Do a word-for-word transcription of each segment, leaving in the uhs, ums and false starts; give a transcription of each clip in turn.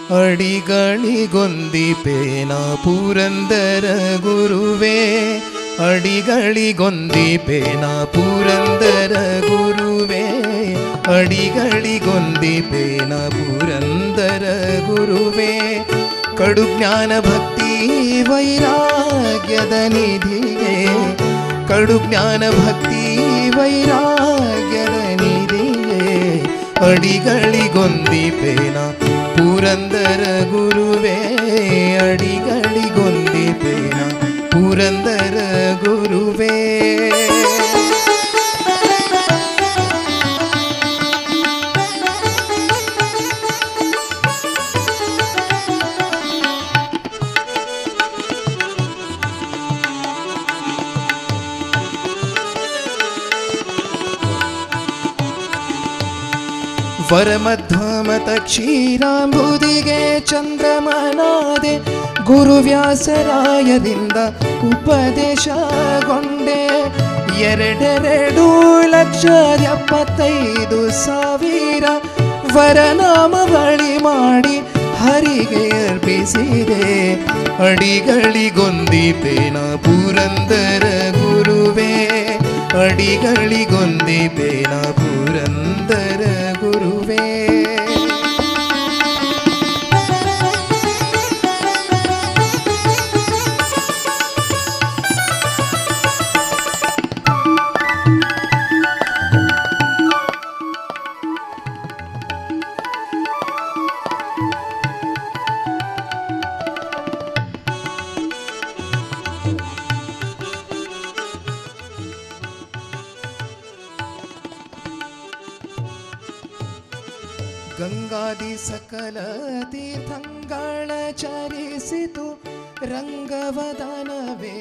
ಅಡಿಗಳಿಗೊಂದಿಪೇನ ಪುರಂದರ ಗುರುವೇ ಅಡಿಗಳಿಗೊಂದಿಪೇನ ಪುರಂದರ ಗುರುವೇ ಅಡಿಗಳಿಗೊಂದಿಪೇನ ಪುರಂದರ ಗುರುವೇ ಕಡು ಜ್ಞಾನ ಭಕ್ತಿ ವೈರಾಗ್ಯದ ನಿಧಿಗೆ ಕಡು ಜ್ಞಾನ ಭಕ್ತಿ ವೈರಾಗ್ಯದ ನಿಧಿಗೆ ಅಡಿಗಳಿಗೊಂದಿಪೇನ ಪುರಂದರ ಗುರುವೇ ಅಡಿಗಳಿಗೊಂದಿಪೇನ ಪುರಂದರ ಗುರುವೇ ವರಮಧ್ವಮತ ಕ್ಷೀರಾಂಬುದಿಗೆ ಚಂದ್ರಮನಾದೆ ಗುರುವ್ಯಾಸರಾಯದಿಂದ ಉಪದೇಶಗೊಂಡೆ ಎರಡೆರಡು ಲಕ್ಷದ ಎಪ್ಪತ್ತೈದು ಸಾವಿರ ವರನಾಮ ಬಳಿ ಮಾಡಿ ಹರಿಗೆ ಅರ್ಪಿಸಿದೆ ಅಡಿಗಳಿಗೊಂದಿಪೇನ ಪುರಂದರ ಗುರುವೇ ಅಡಿಗಳಿಗೊಂದಿಪೇನ ಪುರಂದರ ಗುರುವೇ ಗಂಗಾದಿ ಸಕಲ ತೀರ್ಥಂಗಳ ಚರಿಸಿತು ರಂಗವದನ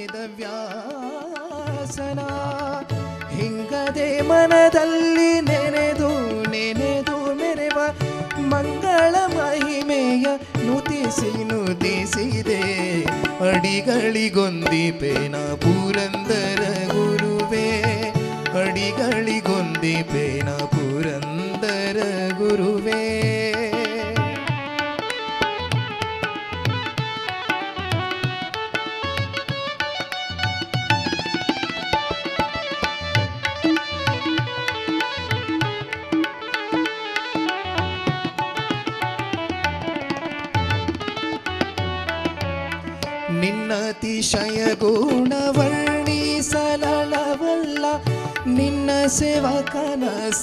ವೇದವ್ಯಾಸನ ಹಿಂಗದೆ ಮನದಲ್ಲಿ ನೆನೆದು ನೆನೆದು ಮೆರೆವ ಮಂಗಳ ಮಹಿಮೆಯ ನುತಿಸಿ ನುತಿಸಿದೆ ಅಡಿಗಳಿಗೊಂದಿಪೇನ ಪುರಂದರ ಗುರುವೇ ಅಡಿಗಳಿಗೊಂದಿಪೇನ ಪುರಂದರ ಗುರುವೇ ನಿನ್ನತಿಶಯ ಗುಣವರ್ಣಿಸಲವಲ್ಲ ನಿನ್ನ ಸೇವಕನ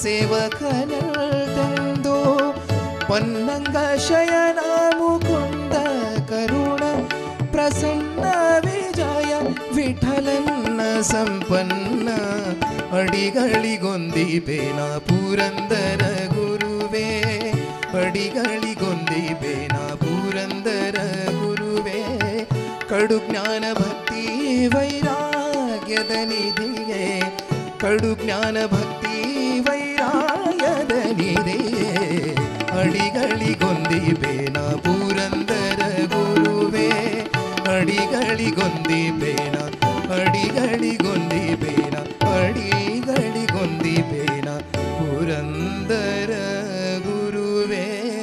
ಸೇವಕನಂದು ಪನ್ನಂಗ ಶಯನ ಮುಕುಂದ ಕರುಣ ಪ್ರಸನ್ನ ವಿಜಯ ವಿಠಲನ್ನ ಸಂಪನ್ನ ಅಡಿಗಳಿಗೊಂದಿಪೇನ ಪುರಂದರ ಗುರುವೇ ಅಡಿಗಳಿಗೊಂದಿಪೇನ ಪುರಂದರ ಗುರುವೇ ಕಡು ಜ್ಞಾನ ಭಕ್ತಿ ವೈರಾಗ್ಯದ ನಿಧಿಗೆ ಕಡು ಜ್ಞಾನ ಭಕ್ತಿ ವೈರಾಗ್ಯದ ನಿಧಿಗೆ ಅಡಿಗಳಿಗೊಂದಿಪೇನ ಪುರಂದರ ಗುರುವೇ ಅಡಿಗಳಿಗೊಂದಿಪೇನ ಅಡಿಗಳಿಗೊಂದಿಪೇನ ಅಡಿಗಳಿಗೊಂದಿಪೇನ ಪುರಂದರ ಗುರುವೇ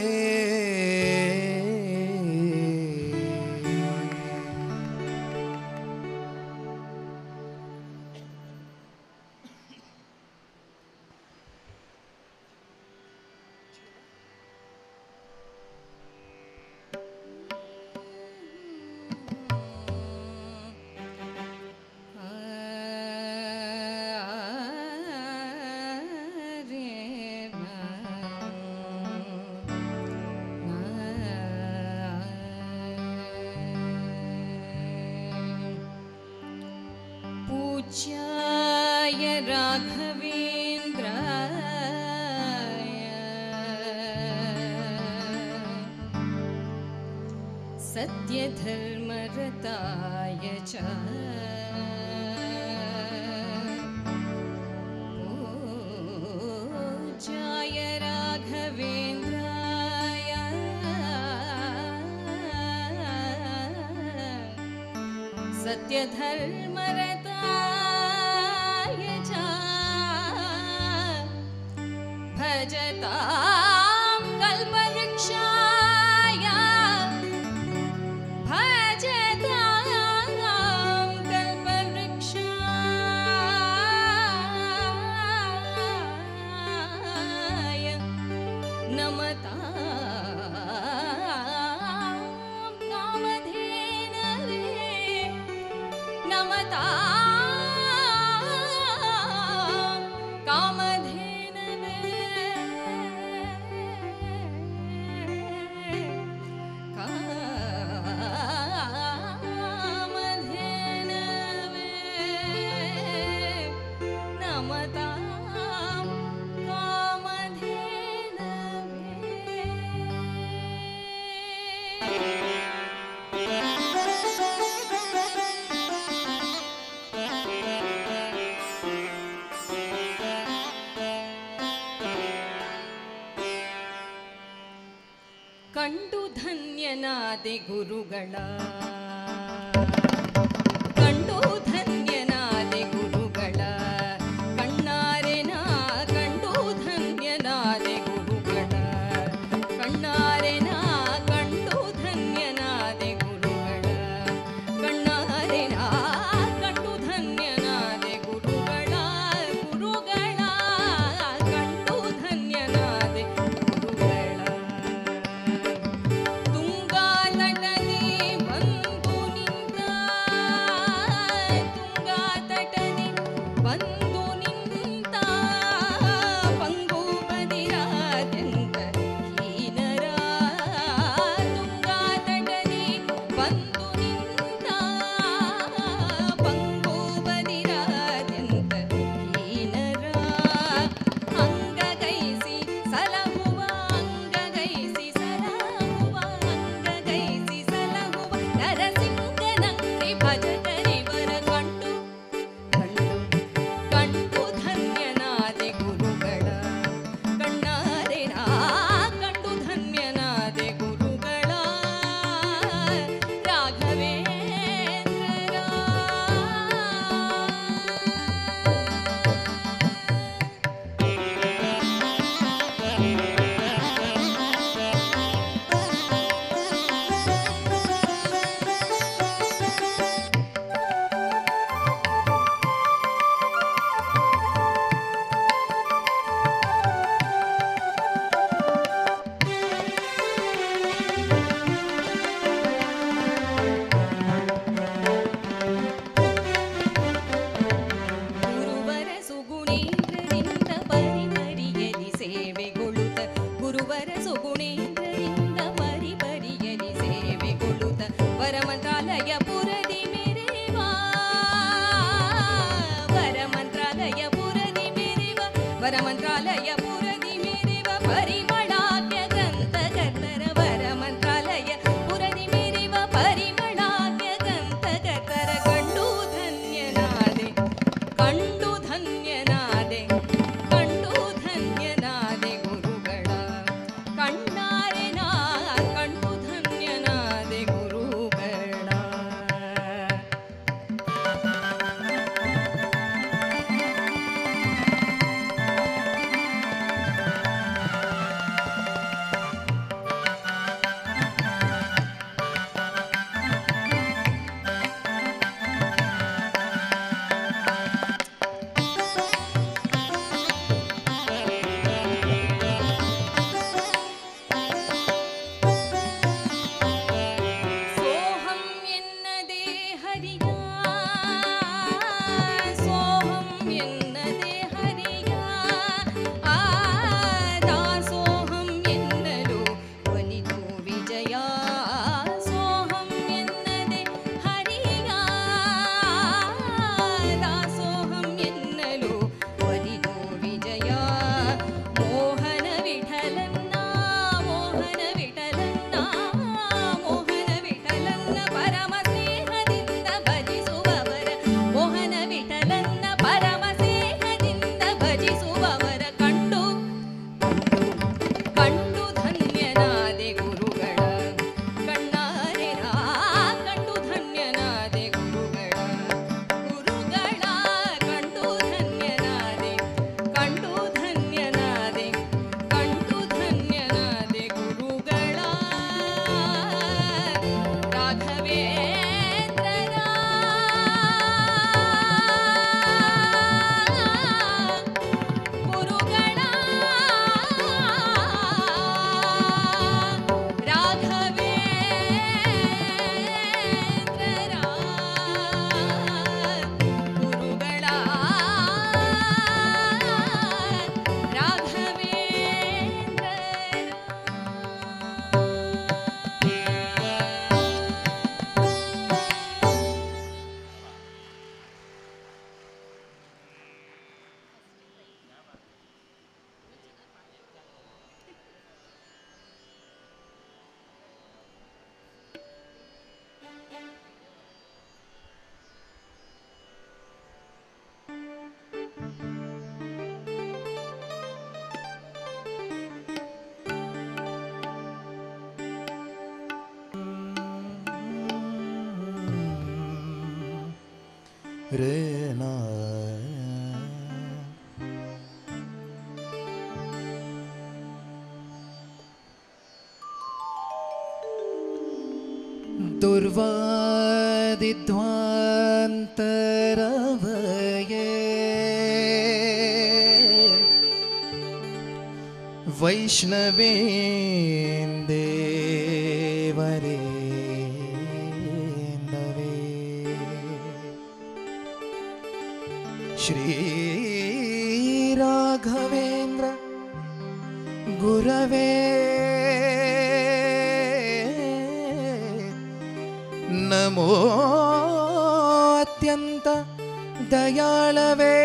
पूज्याय राघवेन्द्राय सत्यधर्मरताय च पूज्याय राघवेन्द्राय सत्यधर्मरताय च भजतां कल्पवृक्षाय ನಮತಾ ಕಾಮಧೇನವೇ ನಮತಾ ಕಾಮಧೇನವೇ ಕಾಮಧೇನವೇ ನಮತಾ ಕಂಡು ಧನ್ಯನಾದೆ ಗುರುಗಳ ಕಂಡು ಧನ್ಯನಾದೆ ಗುರುಗಳ ಕಣ್ಣಾರೆ ನಾ ಕಂಡು ಧನ್ಯನಾದೆ ಗುರುಗಳ ಕಣ್ಣಾರೆ ನಾ ಕಂಡು ಧನ್ಯನಾದೆ ಗುರುಗಳ ಕಣ್ಣಾರೆ ನಾ ಕಂಡು ಧನ್ಯನಾದೆ ಗುರುಗಳ ಗುರುಗಳ ಕಂಡು ಧನ್ಯನಾದೆ ಗುರುಗಳ ತುಂಗಾ ತಟದಿ ಬಂದು ನಿಂತ ತುಂಗಾ ತಟದಿ ಬಂದು ನಿಂತ ಪಂಗು ಬದಿರಾದ್ಯಂತ ಹೀನರ ತುಂಗಾ ತಟದಿ ಬಂದು ನಿಂತ ಪಂಗು ಬದಿರಾದ್ಯಂತ ಹೀನರ ಅಂಗಗೈಸಿ ಸಲಹುವ ಅಂಗಗೈಸಿ ಸಲಹುವ ಅಂಗಗೈಸಿ ಸಲಹುವ ನರಸಿಂಗನಂಗ್ರಿ ಭಜಕರಿವರ ಕಂಡು ಕಂಡು ಕಂಡು ಧನ್ಯನಾದೆ ಗುರುಗಳ ಕಣ್ಣಾರೆ ನಾ ಕಂಡು ಧನ್ಯನಾದೆ ಗುರುಗಳ ರಾಘವೇಂದ್ರರ ಗುರುವರ ಸುಗುಣೇಂದ್ರರಿಂದ ಪರಿಪರಿಯಲಿ ಸೇವೆಗೊಳ್ಳುತ್ತ ಗುರುವರ ಸುಗುಣೇಂದ್ರರಿಂದ ಪರಿಪರಿಯಲಿ ಸೇವೆಗೊಳ್ಳುತ್ತ ವರಮಂತ್ರಾಲಯ ಪುರದಿ ಮೆರೆವ ವರಮಂತ್ರಾಲಯ ಪುರದಿ ಮೆರೆವ ವರಮಂತ್ರಾಲಯ ಪುರದಿ ಮೆರೆವ ಪರಿಮಳಾಖ್ಯ ಗ್ರಂಥಕರ್ತರ ವರಮಂತ್ರಾಲಯ ಪುರದಿ ಮೆರೆವ ಪರಿಮಳಾಖ್ಯ ಗ್ರಂಥಕರ್ತರ ಕಂಡು ಧನ್ಯನಾದೆ ಕಂಡು ಧನ್ಯನಾದೆ ಕಂಡು ಧನ್ಯನಾದೆ ಗುರುಗಳ ಕಣ್ಣಾರೆ ನಾ ಕಂಡು ಧನ್ಯನಾದೆ ಗುರುಗಳ ರೇನಾ ದುರ್ವಾದಿಧ್ವಾಂತರವಯೇ ವೈಷ್ಣವೇಂದೇವರೇಂದವೇ ಶ್ರೀ ರಾಘವೇಂದ್ರ ಗುರವೇ ನಮೋ ಅತ್ಯಂತ ದಯಾಳವೇ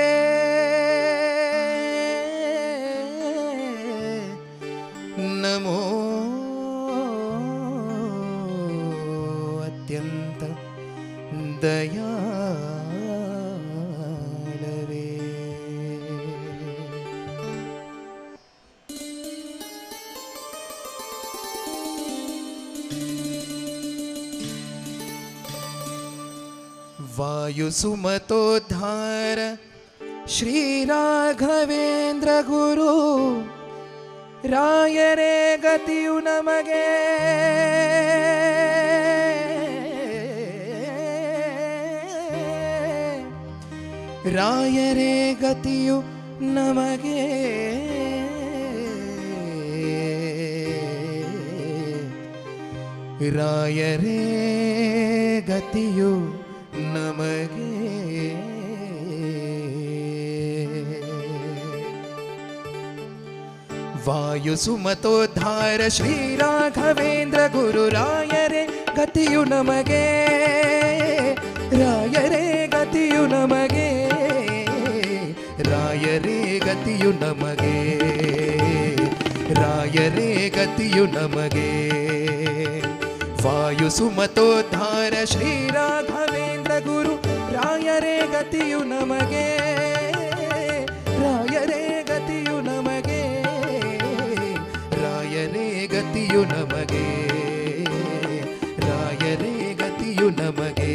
ನಮೋ ಅತ್ಯಂತ ದಯಾಳವೇ. ವಾಯುಸುಮತೋದ್ಧಾರ ಶ್ರೀ ರಾಘವೇಂದ್ರ ಗುರು ರಾಯರೇ ಗತಿಯು ನಮಗೆ ರಾಯರೇ ಗತಿಯು ನಮಗೆ ರಾಯರೇ ಗತಿಯು ನಮಗೆ ವಾಯುಸುಮತೋದ್ಧಾರ ಶ್ರೀ ರಾಘವೇಂದ್ರ ಗುರು ರಾಯರೇ ಗತಿಯು ನಮಗೆ ರಾಯರೇ ಗತಿಯು ನಮಗೆ ರಾಯರೇ ಗತಿಯು ನಮಗೆ ರಾಯರೇ ಗತಿಯು ನಮಗೆ ವಾಯುಸುಮತೋದ್ಧಾರ ಶ್ರೀ ರಾಘವೇಂದ್ರ ಗುರು ರಾಯರೇ ಗತಿಯು ನಮಗೆ ರಾಯರೇ ಗತಿಯು ನಮಗೆ ರಾಯರೇ ಗತಿಯು ನಮಗೆ ರಾಯರೇ ಗತಿಯು ನಮಗೆ.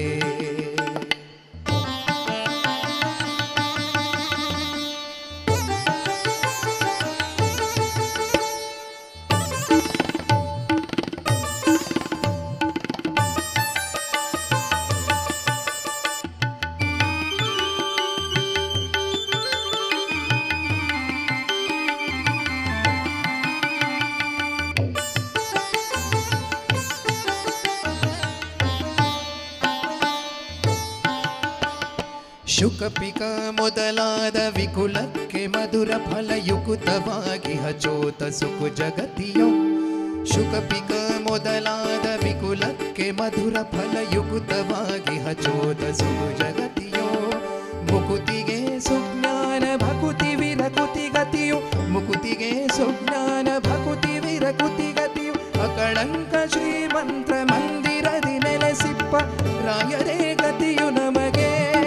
ಶುಕಪಿಕ ಮೊದಲಾದ ವಿಕುಲಕ್ಕೆ ಮಧುರ ಫಲಯುಕ್ತವಾಗಿ ಹಚೋತ ಸುಕು ಜಗತಿಯೋ ಶುಕಪಿಕ ಮೊದಲಾದ ವಿಕುಲಕ್ಕೆ ಮಧುರ ಫಲಯುಕ್ತವಾಗಿ ಹಚೋತ ಸುಕು ಜಗತಿಯೋ ಮುಕುತಿಗೆ ಸುಜ್ಞಾನ ಭಕುತಿ ವಿರಕುತಿ ಗತಿಯು ಮುಕುತಿಗೆ ಸುಜ್ಞಾನ ಭಕುತಿ ವಿರಕುತಿ ಗತಿಯು ಅಕಳಂಕ ಶ್ರೀಮಂತ್ರ ಮಂದಿರದಿ ನೆಲೆಸಿಪ್ಪ ರಾಯರೇ ಗತಿಯು ನಮಗೆ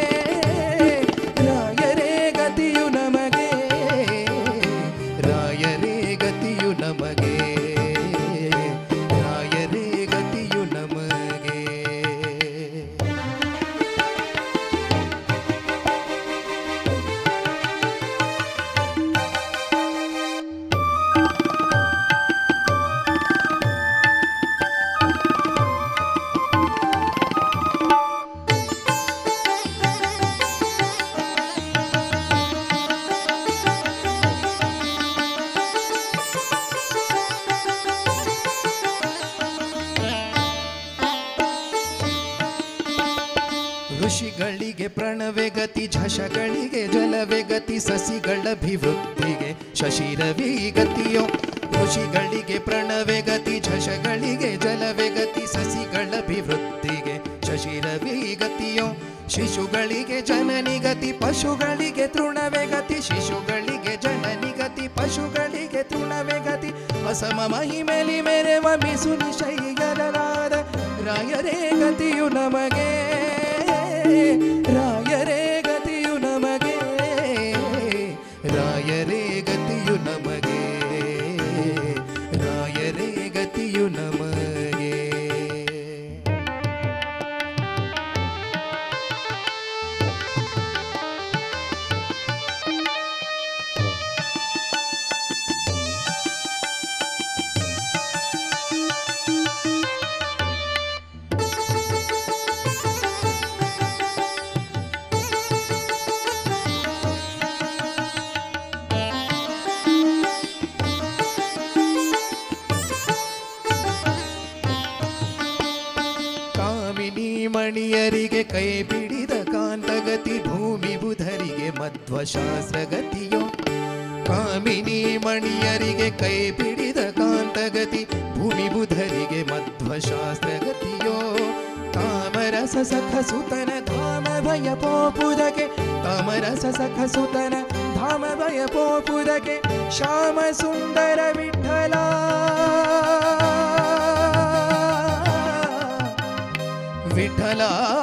ರಾಯರೇ ಗತಿಯು ನಮಗೆ ರಾಯರೇ ಗತಿಯು ನಮಗೆ ರಾಯರೇ ಗತಿಯು ನಮಗೆ. ಋಷಿಗಳಿಗೆ ಪ್ರಣವೆ ಗತಿ ಝಷಗಳಿಗೆ ಜಲವೆ ಗತಿ ಸಸಿಗಳಭಿವೃದ್ಧಿಗೆ ಶಶಿರವಿ ಗತಿಯೋ ಋಷಿಗಳಿಗೆ ಪ್ರಣವೆ ಗತಿ ಝಷಗಳಿಗೆ ಜಲವೆ ಗತಿ ಸಸಿಗಳಭಿವೃದ್ಧಿಗೆ ಶಶಿರವಿ ಗತಿಯೋ ಶಿಶುಗಳಿಗೆ ಜನನಿ ಗತಿ ಪಶುಗಳಿಗೆ ತೃಣವೆ ಗತಿ ಶಿಶುಗಳಿಗೆ ಜನನಿ ಗತಿ ಪಶುಗಳಿಗೆ ತೃಣವೆ ಗತಿ ಅಸಮ ಮಹಿಮೆಲಿ ಮೆರೆವ ಮಿಸುನಿ ಶೈಗರರಾದ ರಾಯರೇ ಗತಿಯು ನಮಗೆ ರಾಯರೇ ಗತಿಯು ನಮಗೆ ರಾಯರೇ ಗತಿಯು ನಮಗೆ ರಾಯರೇ ಗತಿಯು ನಮಗೆ. ಮಣಿಯರಿಗೆ ಕೈ ಬಿಡಿದ ಕಾಂತಗತಿ ಭೂಮಿ ಬುಧರಿಗೆ ಮಧ್ವಶಾಸ್ತ್ರಗತಿಯೋ ಕಾಮಿನಿ ಮಣಿಯರಿಗೆ ಕೈ ಬಿಡಿದ ಕಾಂತಗತಿ ಭೂಮಿ ಬುಧರಿಗೆ ಮಧ್ವಶಾಸ್ತ್ರಗತಿಯೋ ಕಾಮರಸ ಸಖ ಸುತನ ಧಾಮ ಭಯ ಪೋಪುದಕ್ಕೆ ಕಾಮರಸ ಸಖ ಸುತನ ಧಾಮ ಭಯ ಪೋಪುದಕ್ಕೆ ಶ್ಯಾಮ ಸುಂದರ ವಿಠಲ ವಿಠಲ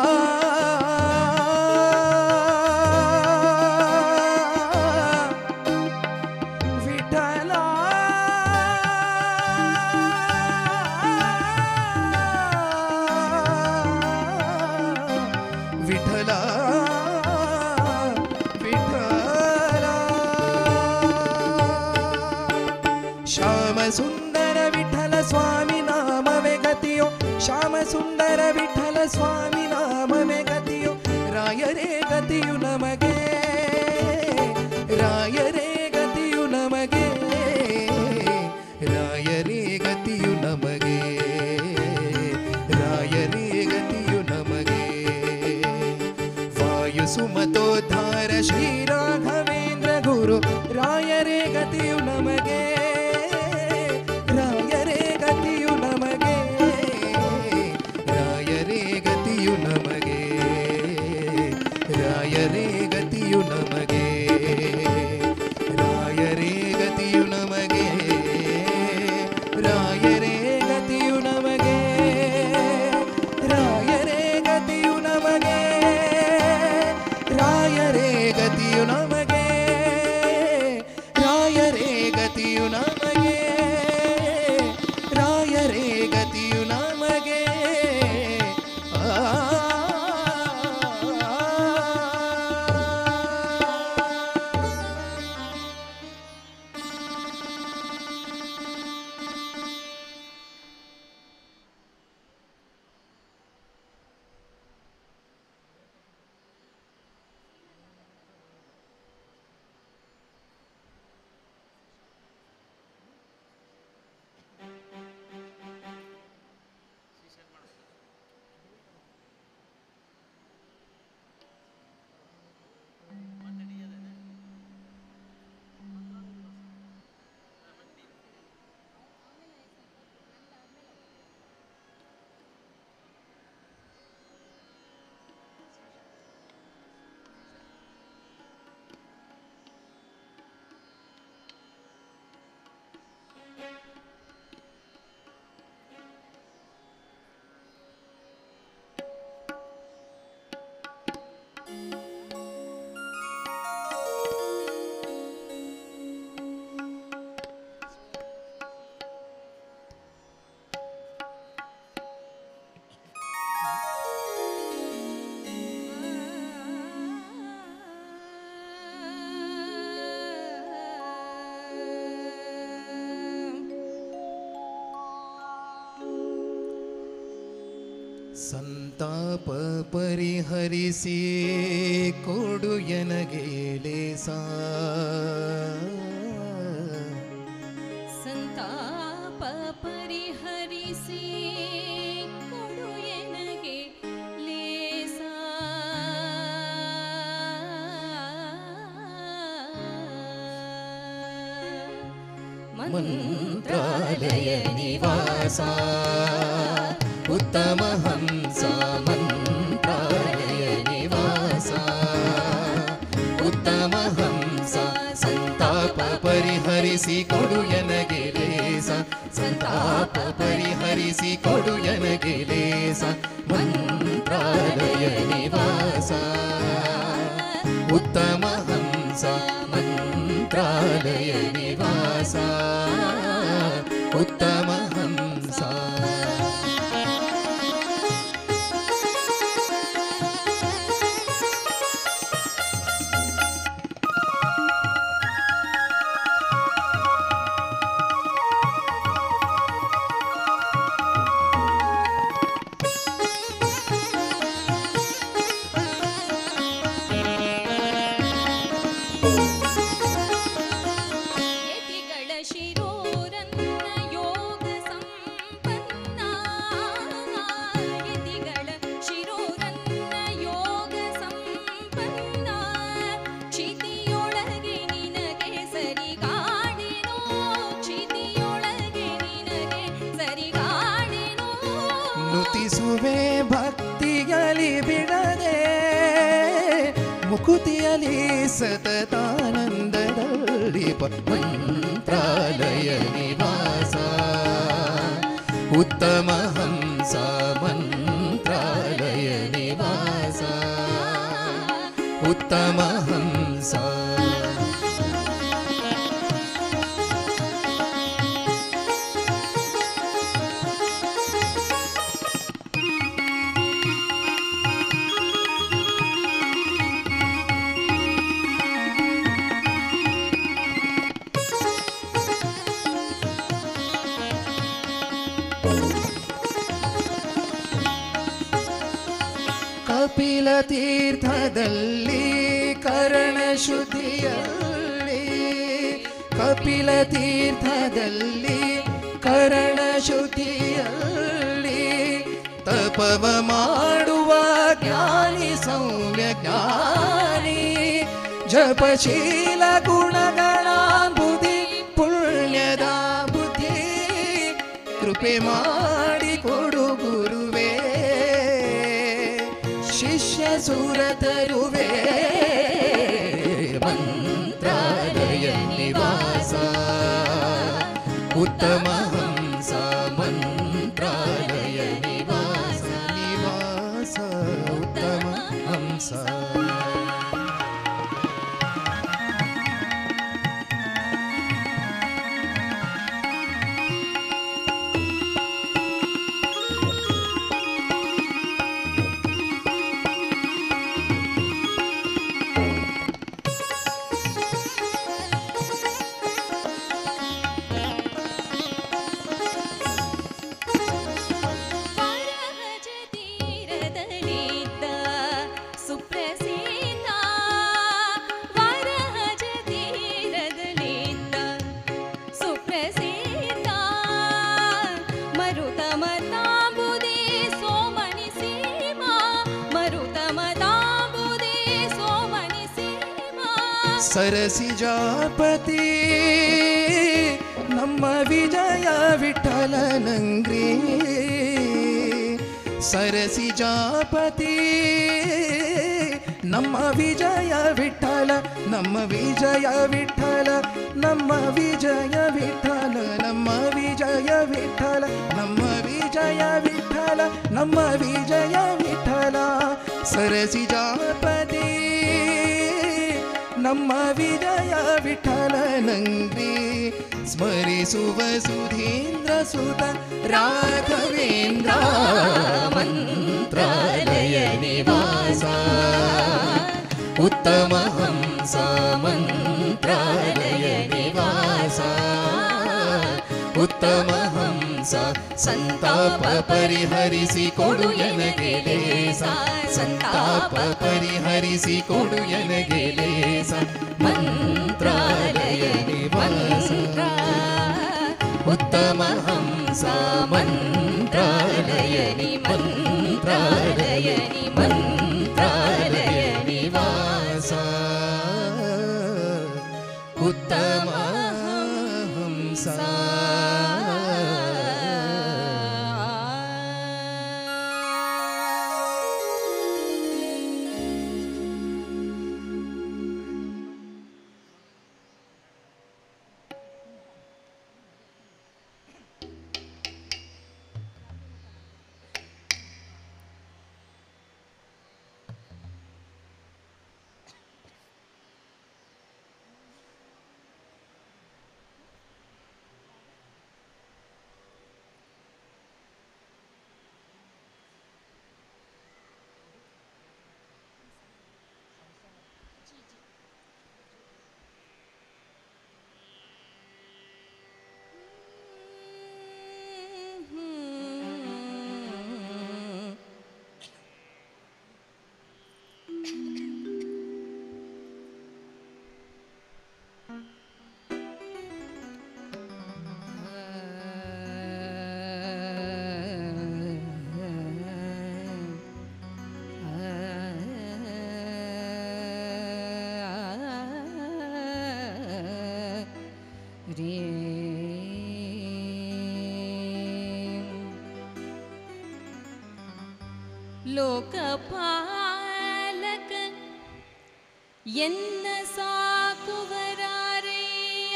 ಸುಂದರ ವಿಠಲ ಸ್ವಾಮಿ ನಾಮವೇ ಗತಿಯೋ ಶ್ಯಾಮ ಸುಂದರ ವಿಠಲ ಸ್ವಾಮಿ ನಾಮವೇ ಗತಿಯೋ ರಾಯರೇ ಗತಿಯು ನಮಗೆ ರಾಯರೇ ಗತಿಯು ನಮಗೆ ರಾಯರೇ ಗತಿಯು ನಮಗೆ ರಾಯರೇ ಗತಿಯು ನಮಗೆ ವಾಯು ಸುಮತೋದ್ಧಾರ ಶ್ರೀ ರಾಘವೇಂದ್ರ ಗುರು ರಾಯರೇ ಗತಿಯು ನಮಗೆ ರಾಯರೇ ಗತಿಯು ನಮಗೆ ರಾಯರೇ ಗತಿಯು ನಮಗೆ ರಾಯರೇ ಗತಿಯು ನಮಗೆ ರಾಯರೇ ಗತಿಯು ನಮಗೆ ರಾಯರೇ ಗತಿಯು ನಮಗೆ ರಾಯರೇ ಗತಿಯು ನಮಗೆ ರಾಯರೇ ಗತಿಯು ನಮಗೆ ಸಂತಾಪ ಪರಿಹರಿಸಿ ಕೊಡು ಎನಗೆ ಲೇಸ ಸಂತಾಪ ಪರಿಹರಿಸಿ ಕೊಡು ಎನಗೆ ಲೇಸ ಮಂತ್ರಾಲಯ ನಿವಾಸ ಉತ್ತಮ ಹಂಸ ಮಂತ್ರಾಲಯ ನಿವಾಸ ಉತ್ತಮ ಹಂಸ ಸಂತಾಪ ಪರಿಹರಿಸಿ ಕೊಡು ಎನಗೆ ಲೇಸ ಸಂತಾಪ ಪರಿಹರಿಸಿ ಕೊಡು ಎನಗೆ ಲೇಸ ಮಂತ್ರಾಲಯ ನಿವಾಸ ಉತ್ತಮ ಹಂಸ ಮಂತ್ರಾಲಯ ನಿವಾಸ ಉತ್ತಮ ಹಂಸ ಯತಿಗಳ ಶಿರೋ ಸ್ತುತಿಸುವೆ ಭಕ್ತಿಯಲಿ ಬಿಡದೆ ಮುಕುತಿಯಲಿ ಸತತಾನಂದದಲ್ಲಿ ಮಂತ್ರಾಲಯ ನಿವಾಸ ಉತ್ತಮ ಹಂಸ ಮಂತ್ರಾಲಯ ನಿವಾಸ ಉತ್ತಮ ಹಂಸ ಕಪಿಲ ತೀರ್ಥದಲ್ಲಿ ಕರಣ ಶುದ್ಧಿಯಲ್ಲಿ ಕಪಿಲ ತೀರ್ಥದಲ್ಲಿ ಕರಣ ಶುದ್ಧಿಯಲ್ಲಿ ತಪವ ಮಾಡುವ ಜ್ಞಾನಿ ಸೌಮ್ಯ ಜ್ಞಾನಿ ಜಪಶೀಲ ಗುಣಗಣಾಂಬುಧಿ ಪುಣ್ಯದ ಬುದ್ಧಿ ಕೃಪೆ ಮಾಡಿ ಕೊಡು ಗುರುವೇ ಶಿಷ್ಯ ಸುರತರುವೆ ಮಂತ್ರಾಲಯ ನಿವಾಸ ಉತ್ತಮ ಹಂಸ ಮಂತ್ರಾಲಯ ನಿವಾಸ ನಿವಾಸ ಉತ್ತಮ ಹಂಸ ಸರಸಿಜಾಪತಿ ನಮ್ಮ ವಿಜಯ ವಿಠಲನಂಗ್ರಿ ಸರಸಿಜಾಪತಿ ನಮ್ಮ ವಿಜಯ ವಿಠಲ ನಮ್ಮ ವಿಜಯ ವಿಠಲ ನಮ್ಮ ವಿಜಯ ವಿಠಲ ನಮ್ಮ ವಿಜಯ ವಿಠಲ ನಮ್ಮ ವಿಜಯ ವಿಠಲ ನಮ್ಮ ವಿಜಯ ವಿಠಲ ಸರಸಿಜಾಪತಿ ನಮ್ಮ ವಿಜಯ ವಿಠಲನಂಗ್ರಿ ಸ್ಮರಿಸುವ ಸುಧೀಂದ್ರ ಸುತ ರಾಘವೇಂದ್ರ ಮಂತ್ರಾಲಯ ನಿವಾಸ ಉತ್ತಮ ಹಂಸ ಮಂತ್ರಾಲಯ ನಿವಾಸ ಉತ್ತಮ ಹಂಸ ಸಂತಾಪ ಪರಿಹರಿಸಿ ಕೊಡು ಎನಗೆ ಲೇಸ ಸಂತಾಪ ಪರಿಹರಿಸಿ ಕೊಡು ಎನಗೆ ಲೇಸ ಮಂತ್ರಾಲಯ ನಿವಾಸ ಉತ್ತಮ ಹಂಸ ಮಂತ್ರಾಲಯ ಮಂತ್ರಾಲಯ ಮಂತ್ರಾಲಯ ನಿವಾಸ ಉತ್ತಮ ಹಂಸ ಲೋಕಪಾಲಕ ಎನ್ನ ಸಾಕುವರಾರೆಯ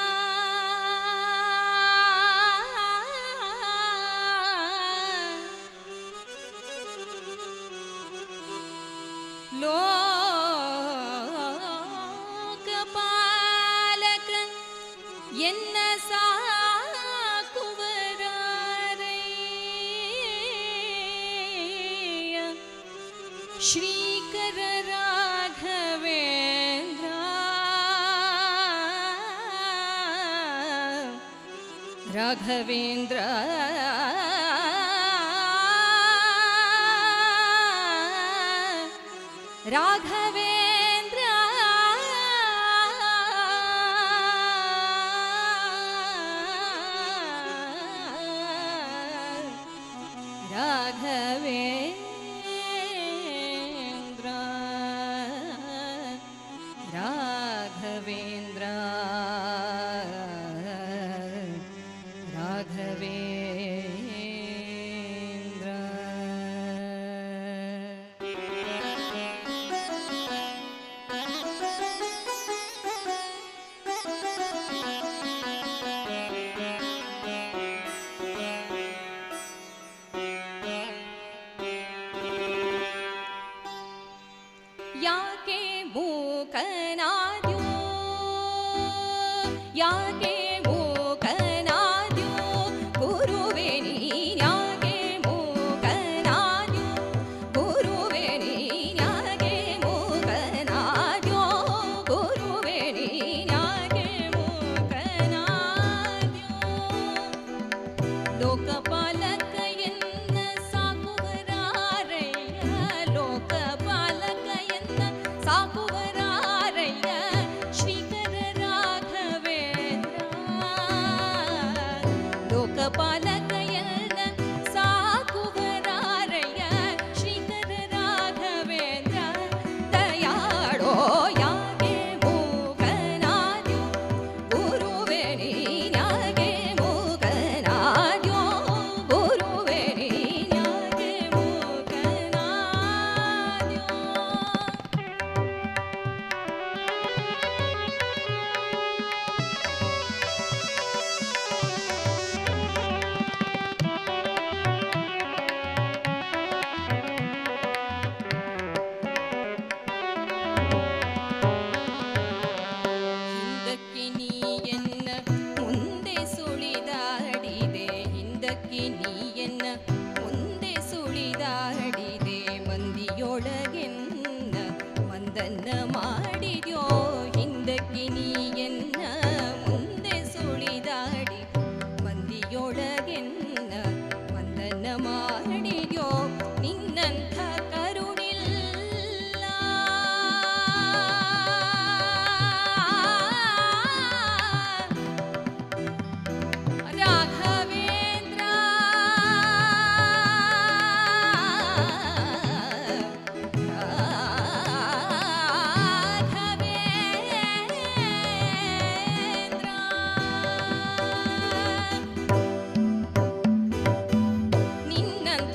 ಲೋಕಪಾಲಕ ಎನ್ನ ಸಾಕುವರಾರೆಯ ಶ್ರೀಕರ ರಾಘವೇಂದ್ರ ರಾಘವೇಂದ್ರ ರಾಘವೇಂದ್ರ ರಾಘವೇಂದ್ರ ರಾಘವೇಂದ್ರ ರಾಘವೇಂದ್ರ ಯಾಕೆ ಮೂಕನಾದ್ಯೋ ಯಾಕೆ ಮೂಕನಾದ್ಯೋ ಗುರುವೇ ನೀನ್ಯಾಕೆ ಮೂಕನಾದ್ಯೋ ಗುರುವೇ ನೀನ್ಯಾಕೆ ಮೂಕನಾದ್ಯೋ ಗುರುವೇ ನೀನ್ಯಾಕೆ ಮೂಕನಾದ್ಯೋ ಲೋಕಪಾಲಕ ಎನ್ನ ಸಾಕುವರಾರಯ್ಯ ಲೋಕಪಾಲಕ ಎನ್ನ ಸಾಕುವರಾರಯ್ಯ ಶ್ರೀಕರ ರಾಘವೇಂದ್ರ ಲೋಕಪಾಲಕ ಎನ್ನ ಸಾಕುವರಾರಯ್ಯ ಶ್ರೀಕರ ರಾಘವೇಂದ್ರ ದಯಾಳೋ ಯಾಕೆ ಮೂಕನಾದ್ಯೋ ಗುರುವೇ ನೀನ್ಯಾಕೆ ಮೂಕನಾದ್ಯೋ ಗುರುವೇ ನೀನ್ಯಾಕೆ ಮೂಕನಾದ್ಯೋ ಹಿಂದಕ್ಕೆ ನೀ ಎನ್ನ ಮುಂದೆ ಸುಳಿದಾಡಿದೆ ಹಿಂದಕ್ಕೆ ನೀ ಎನ್ನ ಮುಂದೆ ಸುಳಿದಾಡಿದೆ ಮಂದಿಯೊಳಗೆನ್ನ ಮಂದನ್ನ ಮಾಡಿದ್ಯೋ ಹಿಂದಕ್ಕೆ ನೀ ಎನ್ನ ಮುಂದೆ ಸುಳಿದಾಡಿ ಮಂದಿಯೊಳಗೆನ್ನ ಮಂದನ್ನ ಮಾಡಿದ್ಯೋ ನಿನ್ನಂಥ ಕರುಣಿಲ್ಲ ರಾಘವೇಂದ್ರ ರಾಘವೇಂದ್ರ ನಿನ್ನಂಥ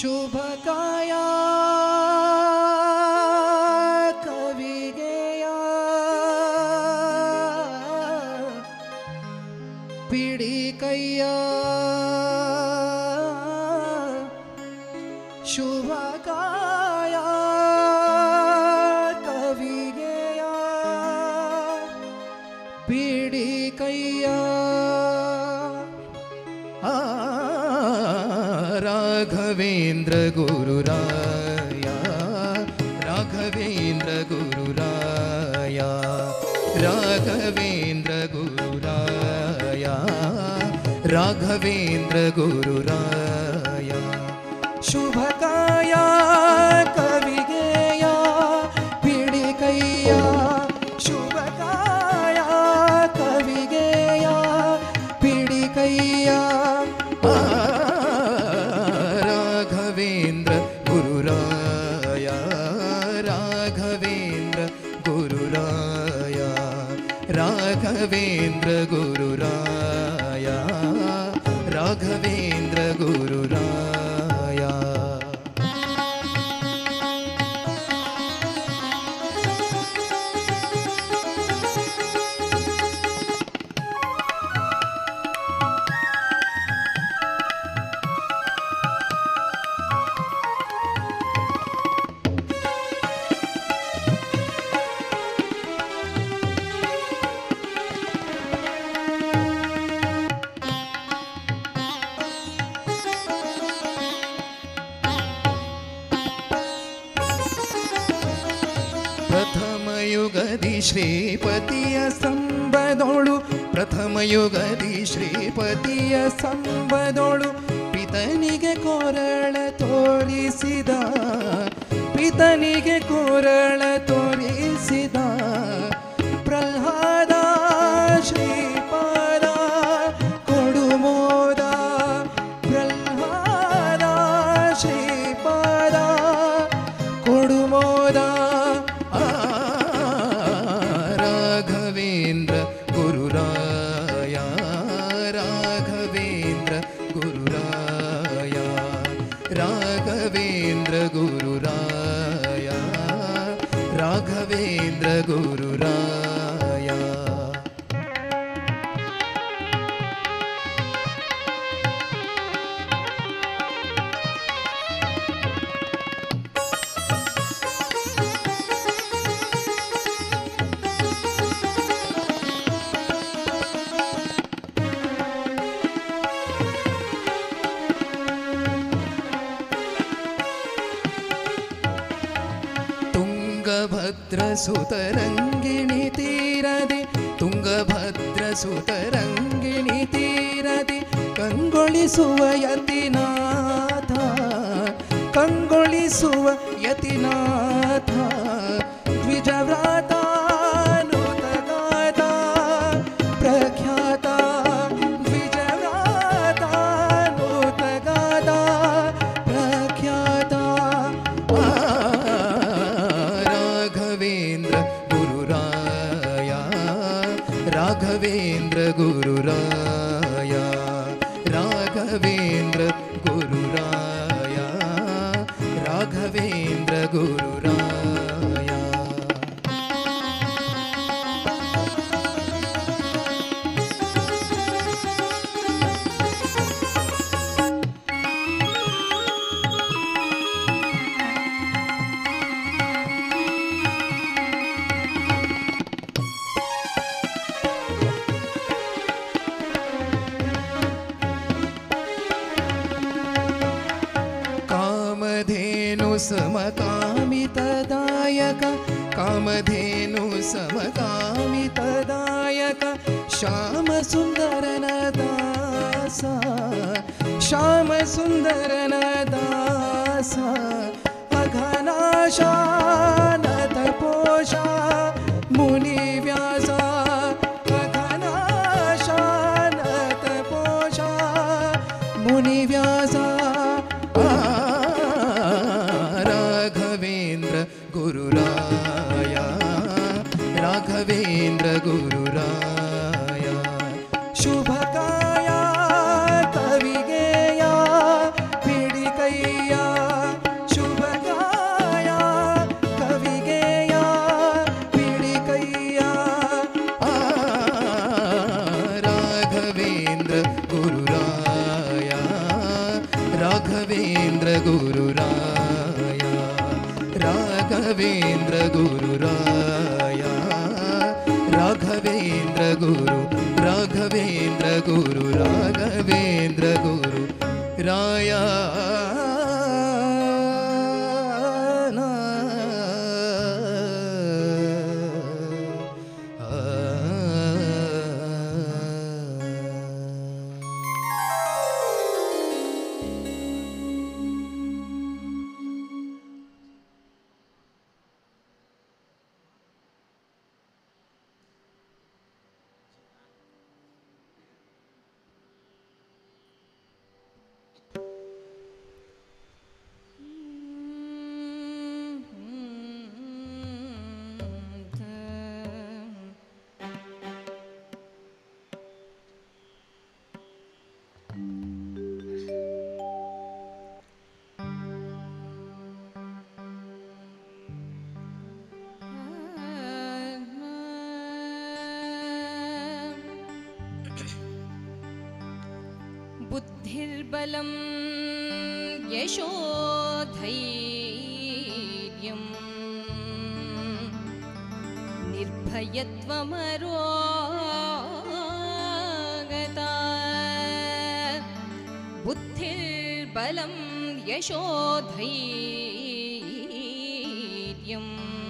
ಶುಭಕಾಯ ಕವಿಗೆಯ ಪಿಡಿ ಕೈಯ ಶುಭಕಾಯ ಕವಿಗೆಯ ಪಿಡಿ ಕೈಯ ರಾಘವೇಂದ್ರ ಗುರುರಾಯ ರಾಘವೇಂದ್ರ ಗುರುರಾಯ ರಾಘವೇಂದ್ರ ಗುರುರಾಯ ರಾಘವೇಂದ್ರ ಗುರುರಾಯ ಶುಭಕಾಯ ಕವಿಗೆಯ ಪಿಡಿ ಕೈಯ ಶುಭಕಾಯ ಕವಿಗೆಯ ಪಿಡಿ ಕೈಯ ರಾಘವೇಂದ್ರ ಗುರುರಾಯ ರಾಘವೇಂದ್ರ ಗುರುರಾಯ ರಾಘವೇಂದ್ರ ಗುರುರಾಯ ರಾಘವೇಂದ್ರ ಗುರುರಾಯ ಪ್ರಥಮಯುಗದಿ ಶ್ರೀಪತಿಯ ಸಂಬದೋಳು ಪ್ರಥಮಯುಗದಿ ಶ್ರೀಪತಿಯ ಸಂಬದೋಳು ಪಿತನಿಗೆ ಕೊರಳ ತೋರಿಸಿದ ಪಿತನಿಗೆ ಕೊರಳ ತೋರಿಸಿದ ಪ್ರಹ್ಲಾದ ಶ್ರೀಪಾದ ಕೊಡುಮೋದ ಪ್ರಹ್ಲಾದ ಶ್ರೀಪಾದ ಕೊಡುಮೋದ ರಾಘವೇಂದ್ರ ಗುರುರಾಯ ರಾಘವೇಂದ್ರ ಗುರುರಾಯ ರಾಘವೇಂದ್ರ ಗುರುರಾಯ ರಾಘವೇಂದ್ರ ಗುರುರಾಯ ತುಂಗಭದ್ರ ಸುತರಂಗಿಣಿ ತೀರದೆ ತುಂಗಭದ್ರ ಸುತರಂಗಿಣಿ ತೀರದೆ ಕಂಗೊಳಿಸುವ ಯತಿನಾಥ ಕಂಗೊಳಿಸುವ ಯತಿನಾಥ ದ್ವಿಜವ್ರಾತ ನುತಗಾತ ಪ್ರಖ್ಯಾತ ದ್ವಿಜವ್ರಾತ ನುತಗಾತ ಪ್ರಖ್ಯಾತ ರಾಘವೇಂದ್ರ ಗುರುರಾಯ ರಾಘವೇಂದ್ರ ಗುರುರಾಯ ರಾಘವೇಂದ್ರ ಗುರುರಾಯ ರಾಘವೇಂದ್ರ ಗುರುರಾಯ ಕಾಮಧೇನು ಸಮಕಾಮಿತದಾಯಕ ಕಾಮಧೇನು ಸಮಕಾಮಿತದಾಯಕ ಶ್ಯಾಮ ಸುಂದರನ ದಾಸ ಶ್ಯಾಮ ಸುಂದರನ ದಾಸ ಅಘನಾಶಾನತ ಪೋಷ ಮುನಿ ವ್ಯಾಸ ಅಘನಾಶಾನತ ಪೋಷ ಮುನಿ ವ್ಯಾಸ ರಾಘವೇಂದ್ರ ಗುರುರಾಯ ರಾಘವೇಂದ್ರ ಗುರುರಾಯ ಶುಭಕಾಯ ಕವಿಗೆಯ ಪಿಡಿ ಕೈಯ ರಾಘವೇಂದ್ರ ಗುರು ರಾಘವೇಂದ್ರ ಗುರು ರಾಯ बुद्धिर्बलं यशोधैर्यं निर्भयत्वमरोगता बुद्धिर्बलं यशोधैर्यं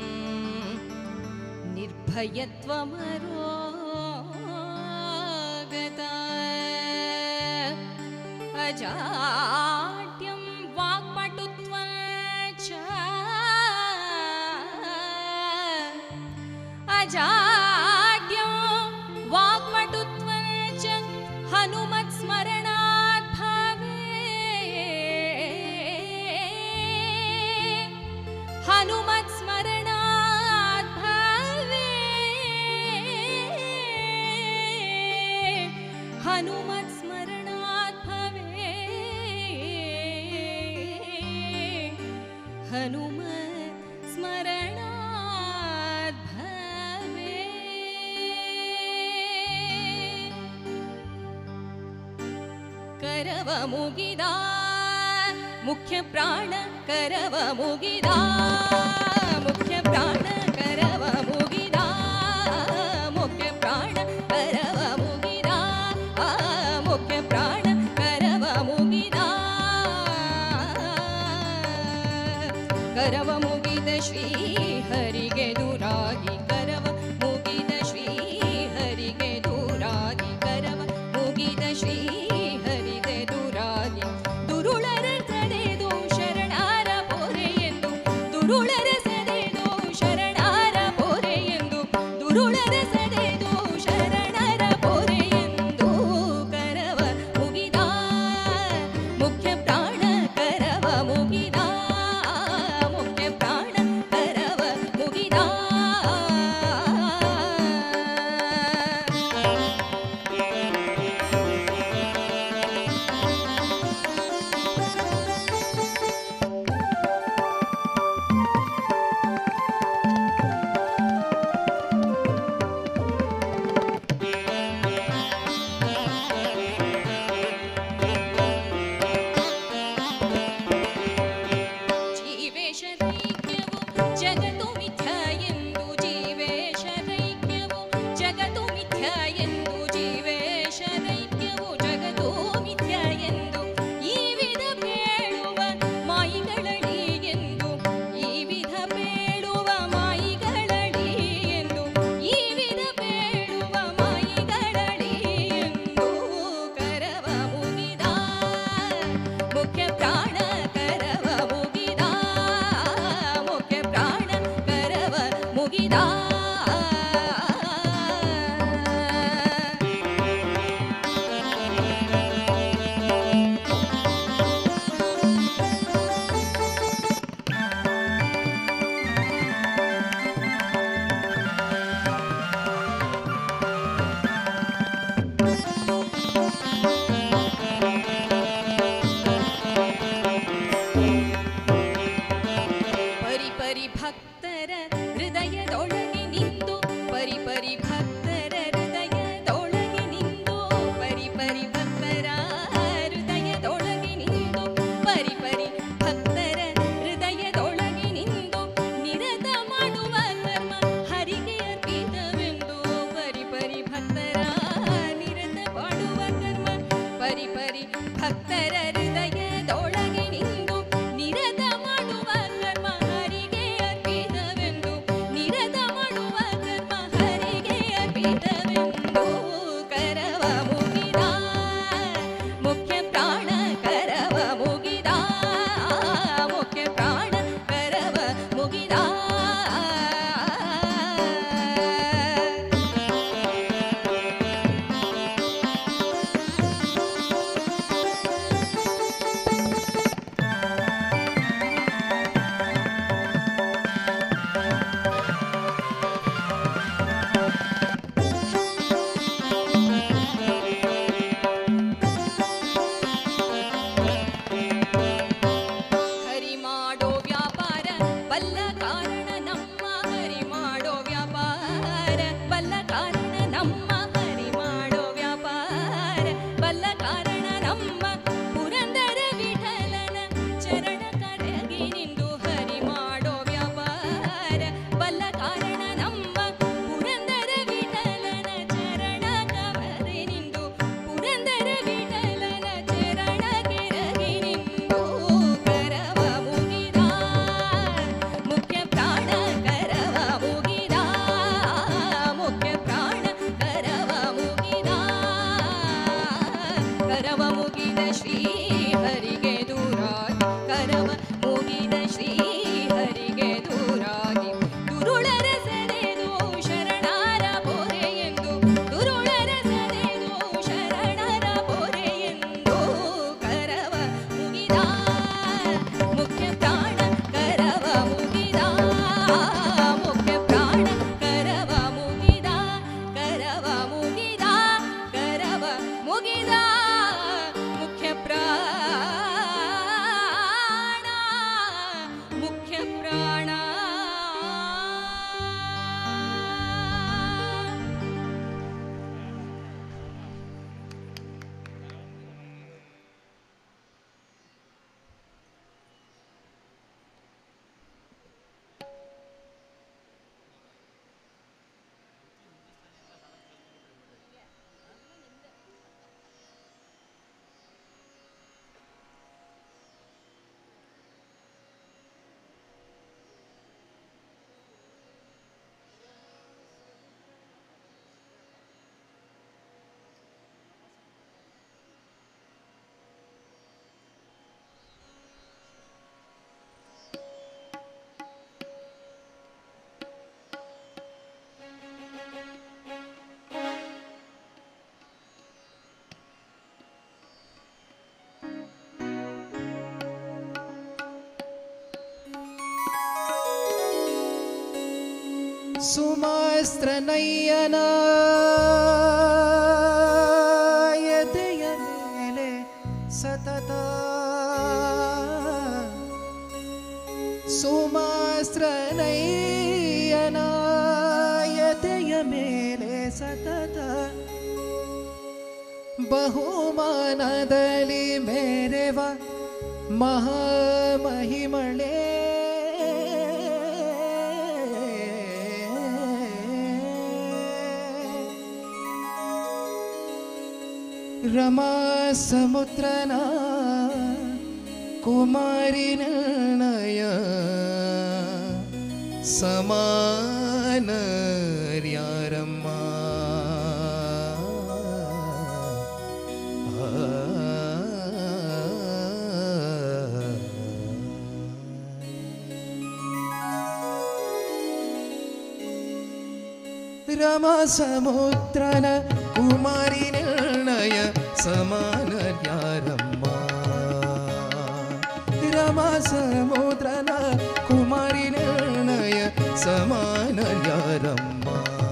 निर्भयत्वमरोगता अजाड्यं वाक्पटुत्वं च अजाड्यं वाक्पटुत्वं च हनुमत्स्मरणात् भवेत् हनुमत्स्मरणात् भवेत् हनुमत्स्मरणात् हनुमत् स्मरणात् भवेत् करव मुगिदा मुख्य प्राण करव मुगिदा मुख्य प्राण करव मुगिदा मुख्य प्राण करव मुगिदा मुख्य प्राण करव मुगिदा करव मुगिद श्री हरिगे दूराಗಿ करव मुगिद श्री हरिगे दूराಗಿ करव मुगिद श्री हरिगे दूराಗಿ दुरुಳರ ತಡೆದು ಶರಣರ ಪೊರೆಯೆಂದು दुरुಳರ ಮುಗಿದ ಮುಖ್ಯ ಪ್ರಾಣ ಮುಖ್ಯ ಪ್ರಾಣ ಸುಮಾಸ್ತ್ರನಯ್ಯನ ಎದೆಯ ಮೇಲೆ ಸತತ ಸುಮಾಸ್ತ್ರನಯ್ಯನ ಎದೆಯ ಮೇಲೆ ಸತತ ಬಹುಮಾನದಲ್ಲಿ ಮೇರೆವ ಮಹಾಮಹಿಮಳೆ ರಮಾ ಸಮುದ್ರನ ಕುಮಾರಿ ನಿರ್ಣಯ ಸಮಾನರ್ಯಾರಮ್ಮ ರಮಾ ಸಮುದ್ರನ ಕುಮಾರಿ ನಿರ್ಣಯ ಸಮಾನರ್ಯಾರಮ್ಮ ರಮಾ ಸಮುದ್ರನ ಕುಮಾರಿ ನಿರ್ಣಯ ಸಮಾನರ್ಯಾರಮ್ಮ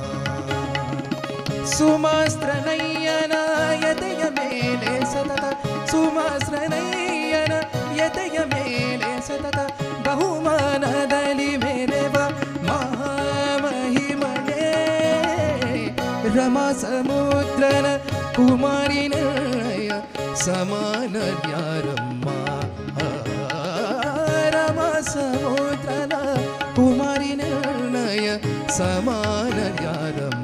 ಸುಮಾಸ್ತ್ರನಯ್ಯನ ಎದೆಯ ಮೇಲೆ ಸತತ ಸುಮಾಸ್ತ್ರನಯ್ಯನ ಎದೆಯ ಮೇಲೆ ಸತತ ಬಹುಮಾನದಲ್ಲಿ ಮೇರೆವ ಮಹಾಮಹಿಮಳೆ ರಮಾ ಸಮುದ್ರನ ಕುಮಾರಿ ನಿರ್ಣಯ ಸಮಾನರ್ಯಾರಮ್ಮ ರಮಾ ಸಮುದ್ರನ ಕುಮಾರಿ ನಿರ್ಣಯ ಸಮಾನರ್ಯಾರಮ್ಮ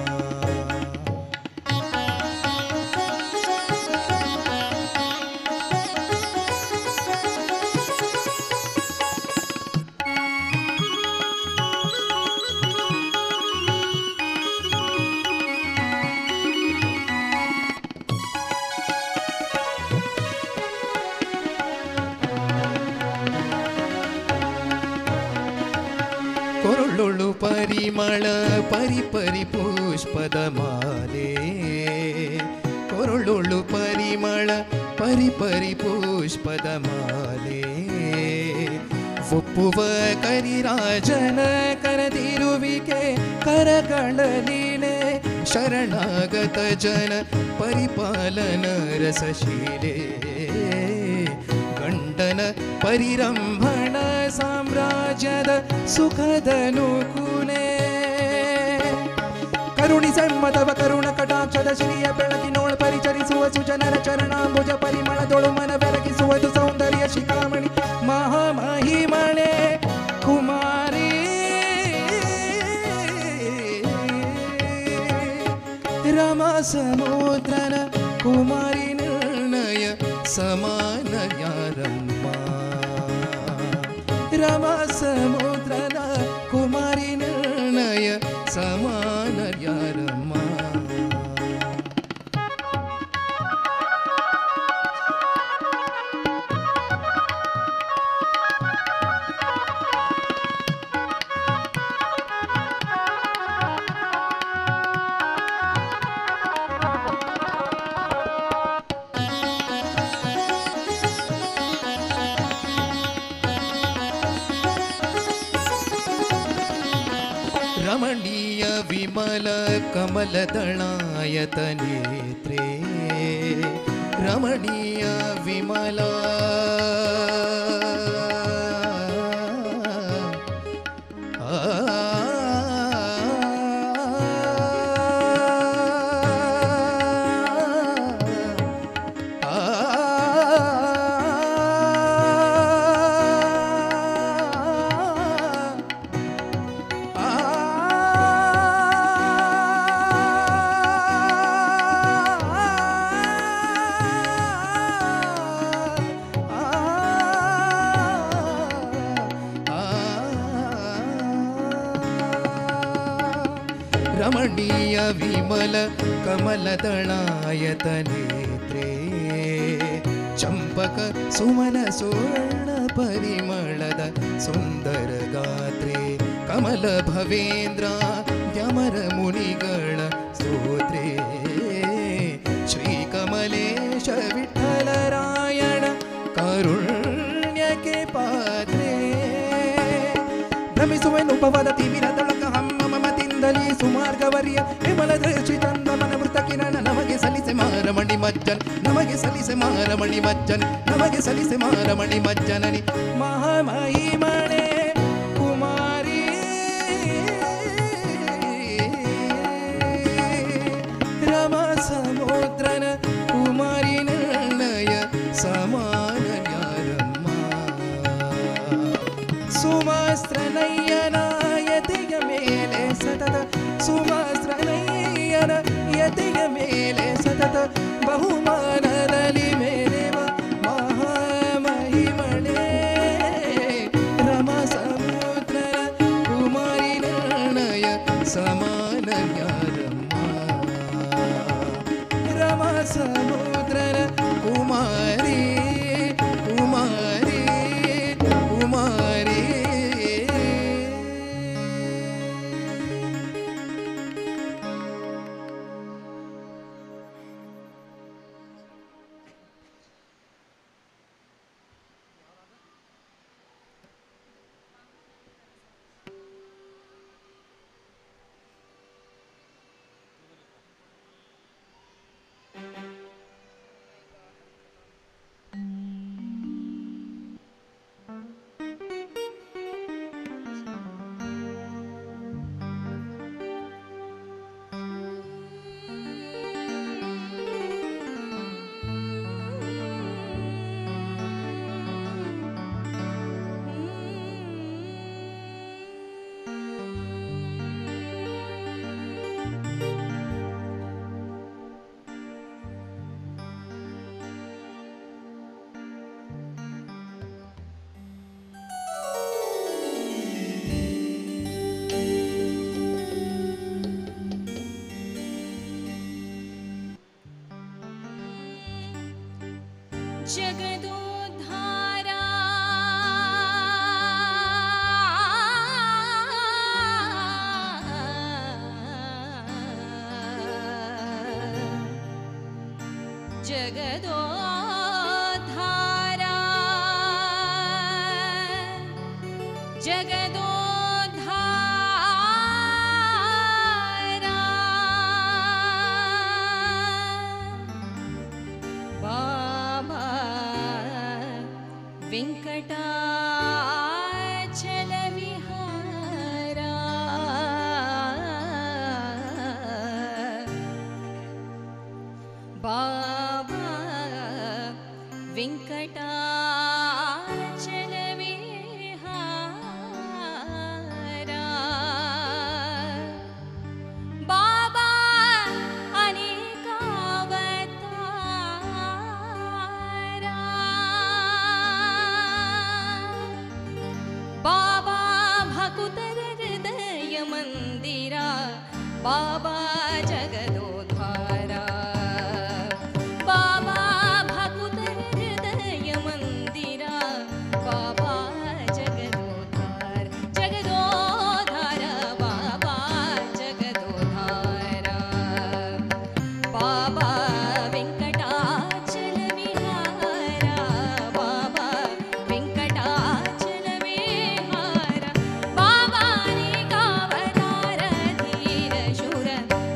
ಕೊರಳೊಳು ಪರಿಮಳ ಪರಿ ಪರಿ ಪುಷ್ಪದ ಮಾಲೆ ಕೊರಳೊಳು ಪರಿಮಳ ಪರಿ ಪರಿ ಪುಷ್ಪದ ಮಾಲೆ ಒಪ್ಪುವ ಕರಿರಾಜನ ಕರದಿರುವಿಕೆ ಕರಗಳ ಲೀಲೆ ಶರಣಾಗತ ಜನ ಪರಿಪಾಲನ ರಸಶೀಲೆ ಗಂಡನ ಪರಿರಂಭಣ ಸಾಮ್ರಾಜ್ಯದ ಸುಖದ ನೂಕುಲೆ ಕರುಣಿ ಸಮ್ಮತವ ಕರುಣ ಕಟಾಕ್ಷದ ಶ್ರೀಯ ಬೆಳಕಿನೋಳು ಪರಿಚರಿಸುವ ಸುಜನರ ಚರಣಾಂಬುಜ ಪರಿಮಳದೊಳು ಮನ ಬೆಳಗಿಸುವುದು ಸೌಂದರ್ಯ ಶಿಖಾಮಣಿ ಮಹಾಮಹಿಮಳೆ ಕುಮಾರಿ ರಮಾ ಸಮುದ್ರನ ಕುಮಾರಿ ನಿರ್ಣಯ ಸಮಾನರ್ಯಾರಮ್ಮ ರಮಾ ಸಮುದ್ರನ ಕುಮಾರಿ ನಿರ್ಣಯ ಸಮಾನರ್ಯಾರಮ್ಮ ರಮಣೀಯ ವಿಮಲ ಕಮಲದಳಾಯತ ನೇತ್ರೇ ರಮಣೀಯ ವಿಮಲ ರಮಣೀಯ ವಿಮಲ ಕಮಲದಳಾಯತ ನೇತ್ರೇ ಚಂಪಕ ಸುಮನ ಸುವರ್ಣ ಪರಿಮಳದ ಸುಂದರ ಗಾತ್ರೆ ಕಮಲ ಭವೇಂದ್ರ ಯಮರ ಮುನಿಗಳ ಸ್ತೋತ್ರೇ ಶ್ರೀ ಕಮಲೇಶ ವಿಠಲರಾಯಣ ಕಾರುಣ್ಯಕ್ಕೆ ಪಾತ್ರೆ ಭ್ರಮಿಸುವೆನು ಪವದ ತಿಮಿರದೊಳಗ ಹಮ್ಮ ಮಮತಿಂದಲೇ ಸುಮಾರ್ಗವರ್ಯ ವಿಮಲ ದೃಷ್ಟಿ ಚಂದ ಮನ ಮೃತ ಕಿರಣ ನಮಗೆ ಸಲ್ಲಿಸೆ ಮಾರಮಣಿ ಮಜ್ಜನ್ ನಮಗೆ ಸಲ್ಲಿಸೆ ಮಾರಮಣಿ ಮಜ್ಜನ್ ನಮಗೆ ಸಲ್ಲಿಸೆ ಮಾರಮಣಿ ಮಜ್ಜನನಿ ಮಹಾಮಹಿಮಣೆ ಕುಮಾರಿ ರಮ ಸಮುದ್ರನ ಕುಮಾರಿ ನಿರ್ಣಯ ಸಮಾನ ಯಾರಮ್ಮ ಸುಮಾಸ್ತ್ರನಯ್ಯನ ಯತಿಯ ಮೇಲೆ ಸತತ ಸುಮಾಸ್ತ್ರನಯ್ಯನ ಯತಿಯ ಮೇಲೆ ಸತತ ಬಹುಮಾನದಲ್ಲಿ ಮೇಲೆವ ಮಹಾಮಹಿಮಣೆ ರಮ ಸಮುದ್ರನ ಕುಮಾರಿ ನಿರ್ಣಯ ಸಮಾನ ಯಾರಮ್ಮ ರಮ ಸಮುದ್ರನ ಕುಮಾರಿ ಕುಮಾರಿ ಕುಮಾರಿ जगदोद्धारा जगदोद्धारा जगदोद्धारा बाबा वेंकटाचल विहारा बाबा वेंकटाचल विहारा बाबा अनेकावतारा बाबा भकुतर हृदय मंदिरा बाबा जगदोद्धारा बाबा भकुतर हृदय मंदिरा बाबा जगदोद्धार जगदोद्धार बाबा जगदोद्धारा बाबा वेंकटाचल विहारा बाबा वेंकटाचल विहारा बाबा अनेकावतार धीर शूर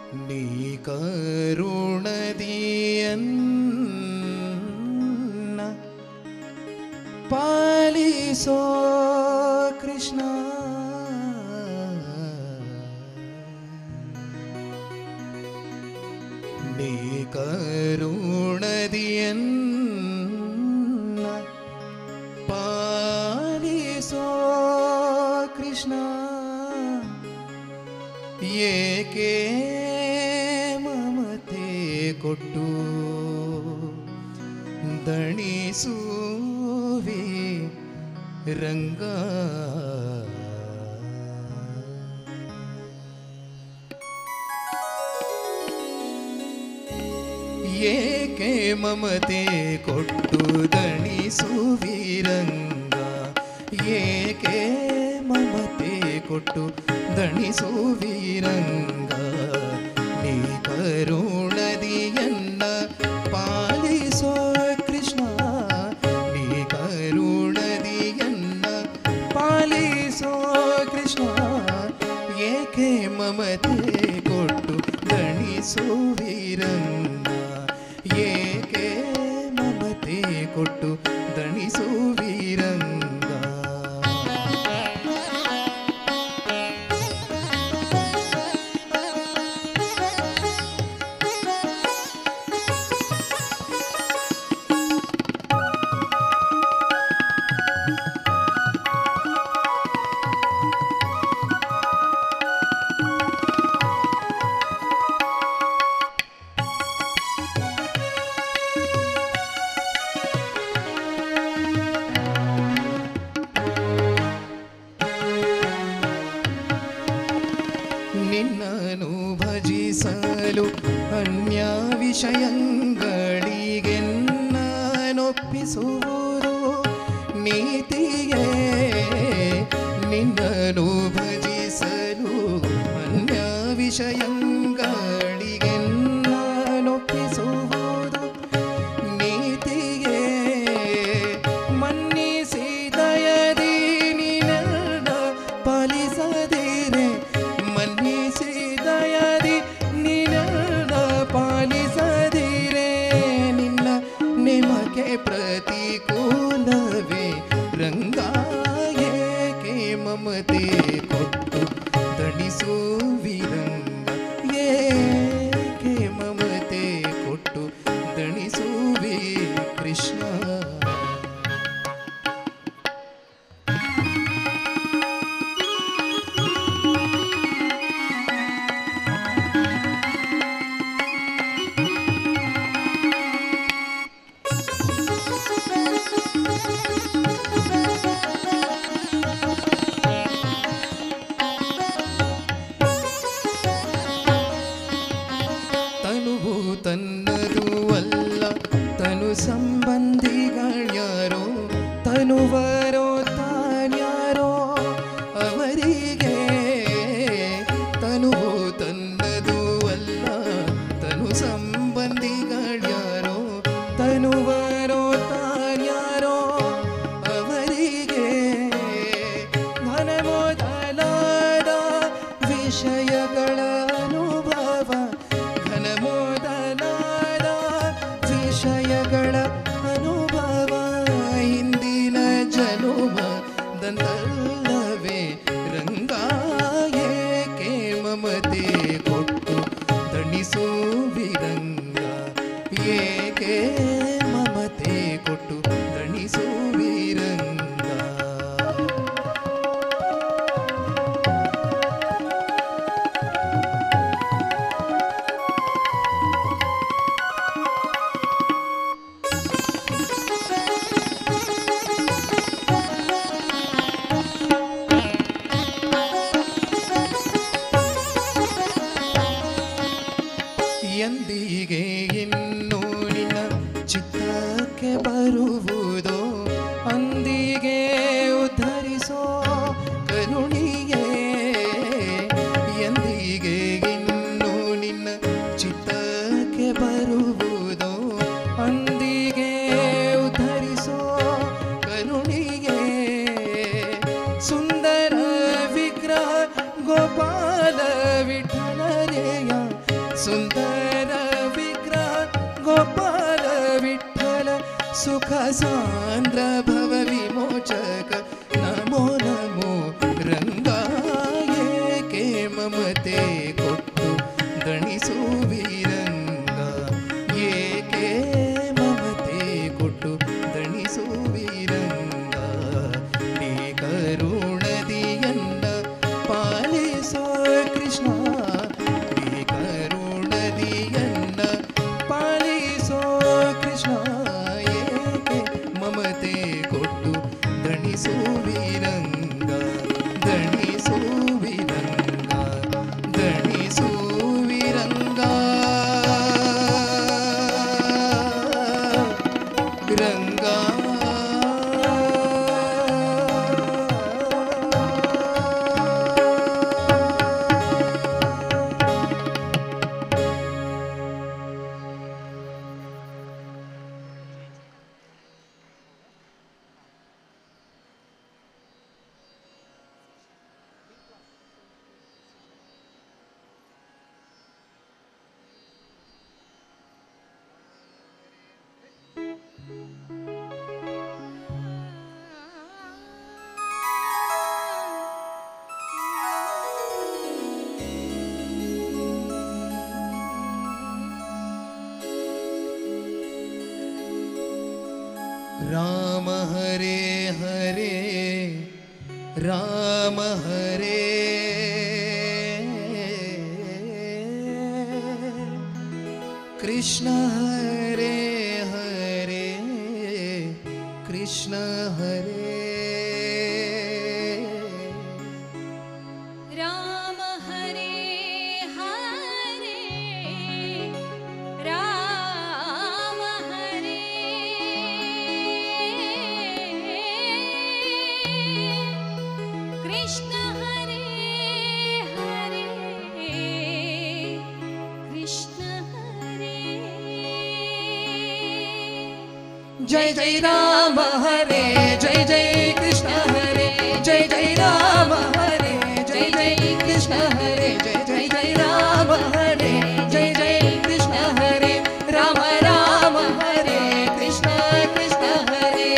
ನೀ ಕರುಣದಿಯನ್ನ ಪಾಲಿಸೋ ಕೃಷ್ಣ. ನೀ ಕರುಣದಿಯನ್ನ ಪಾಲಿಸೋ ಕೃಷ್ಣ. ಏಕೆ ಮಮತೆ ಕೊಟ್ಟು ದಣಿಸುವೆ ರಂಗ. ಏಕೆ ಮಮತೆ ಕೊಟ್ಟು ದಣಿಸುವಿರಂಗ. ಏಕೆ ಮಮತೆ ಕೊಟ್ಟು ದಣಿಸುವಿರಂಗ. ನೀ ಕರುಣದಿಯನ್ನ ಪಾಲಿಸೋ ಕೃಷ್ಣ. ನೀ ಕರುಣದಿಯನ್ನ ಪಾಲಿಸೋ ಕೃಷ್ಣ. ಏಕೆ ಮಮತೆ ಕೊಟ್ಟು ದಣಿಸುವಿರಂಗ. ಏಕೆ ಮಮತೆ ಕೊಟ್ಟು ದಣಿಸುವಿರಂಗ. ನಿನ್ನನು ಭಜಿಸಲು ಅನ್ಯ ವಿಷಯಗಳಿಗೆನ್ನೊಪ್ಪಿಸುವುದು ನೀತಿಯೇ. ನಿನ್ನನು ಭಜಿಸಲು ಅನ್ಯ ವಿಷಯಗಳಿಗೆನ್ನೊಪ್ಪಿಸುವುದು ನೀತಿಯೇ. ಮನ್ನಿಸಿದಯದಿ ನಿನ್ನ ಪಾಲಿಸದಿರೆ. ಮನ್ನಿಸಿದಯದಿ ನಿನ್ನ ಪಾಲಿಸದಿರೆ. ನಿನ್ನ ನಿಮಗೆ ಪ್ರತಿಕೂಲವೇ ರಂಗ. ಏಕೆ ಮಮತೆ ಕೊಟ್ಟು ದಣಿಸುವಿರಂಗ. ಏಕೆ ಮಮತೆ ಕೊಟ್ಟು ದಣಿಸುವಿ ಕೃಷ್ಣ. ತನುವು ತನ್ನದು ಅಲ್ಲ ತನು ಸಂಬಂಧಿಗಳ್ಯಾರೋ. ತನುವರೋ ತಾನ್ಯಾರೋ ಅವರಿಗೆ. ತನುವು ತನ್ನದು ಅಲ್ಲ ತನು ಸಂಬಂಧಿಗಳ್ಯಾರೋ. ತನುವರೋ ತಾನ್ಯಾರೋ ಅವರಿಗೆ. ಘನ ಮೊದಲಾದ ವಿಷಯಗಳ ಅನುಭವ. ಘನ ಮೊದಲಾದ ವಿಷಯಗಳ ಅನುಭವ ಹಿಂದಿನ ಜನುಮದಂತಲ್ಲವೇ ರಂಗ. ಏಕೆ ಮಮತೆ ಕೊಟ್ಟು ದಣಿಸುವಿರಂಗ. ಏಕೆ ಮಮತೆ ಕೊಟ್ಟು ದಣಿಸುವಿರಂಗ. ಎಂದಿಗೆ ಇನ್ನು ನಿನ್ನ ಚಿತ್ತಕ್ಕೆ ಬರುವುದೋ. ಅಂದಿಗೆ ಉದ್ಧರಿಸೋ ಕರುಣಿಯೇ. ಎಂದಿಗೆ ಇನ್ನು ನಿನ್ನ ಚಿತ್ತಕ್ಕೆ ಬರುವುದೋ. ಅಂದಿಗೆ ಉದ್ಧರಿಸೋ ಕರುಣಿಯೇ. ಸುಂದರ ವಿಗ್ರಹ ಗೋಪಾಲ ವಿಠಲರೆಯ ಸುಂದರ ವಿಗ್ರಹ ಗೋಪಾಲ ವಿಠಲ ಸುಖ ಸಾಂದ್ರ ಭವ ವಿಮೋಚಕ ನಮೋ ನಮೋ ರಂಗಾಯೇಕೆ ಮಮತೆ ಕೊಟ್ಟು ದಣಿಸುವಿರಂಗ ಏಕೆ ಮಮತೆ ಕೊಟ್ಟು ದಣಿಸುವಿರಂಗ ನೀ ಕರುಣದಿಯನ್ನ ಪಾಲಿಸೋ ಕೃಷ್ಣ ನೀ ಕರುಣದಿಯನ್ನ ಪಾಲಿಸೋ ಕೃಷ್ಣ ಏಕೆ ಮಮತೆ ಕೊಟ್ಟು ದಣಿಸುವಿರಂಗ ದಣಿಸುವಿರಂಗ ದಣಿಸುವಿರಂಗ ರಂಗ राम हरे हरे राम हरे कृष्ण हरे हरे कृष्ण हरे राम हरे हरे राम हरे कृष्ण हरे हरे कृष्ण हरे जय जय राम हरे जय जय कृष्ण हरे जय जय राम हरे जय जय कृष्ण हरे जय जय जय राम हरे जय जय कृष्ण हरे राम राम हरे कृष्ण कृष्ण हरे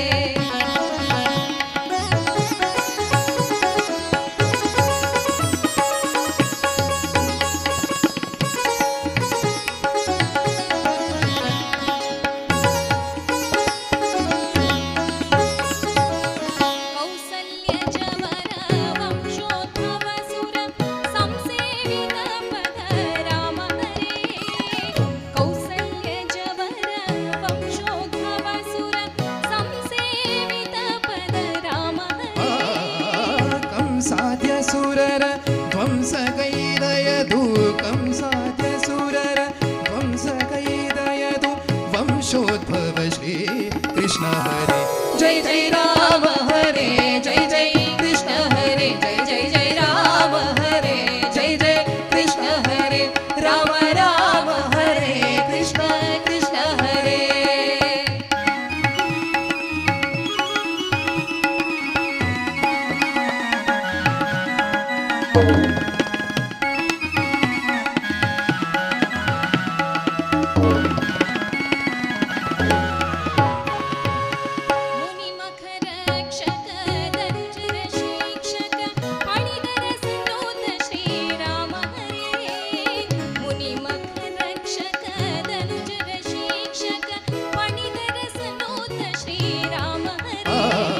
कौसल्य जवर वंशोद्भव सुर संसेवित पद राम हरे कौसल्य जवर वंशोद्भव सुर संसेवित पद राम हरे कंसाद्य सुरर ध्वंस कैदयदु कंसाद्य सुरर ध्वंस कैदयदु वंशोद्भव श्री कृष्ण हरे जय जय राम हरे जय जय कृष्ण हरे जय जय जय राम हरे जय जय कृष्ण हरे राम राम हरे कृष्ण कृष्ण हरे मुनि मखर रक्षक दरुचर शिक्षक फणिधर सनोत श्री राम हरे मुनि मखर रक्षक दरुचर शिक्षक फणिधर सनोत श्री राम हरे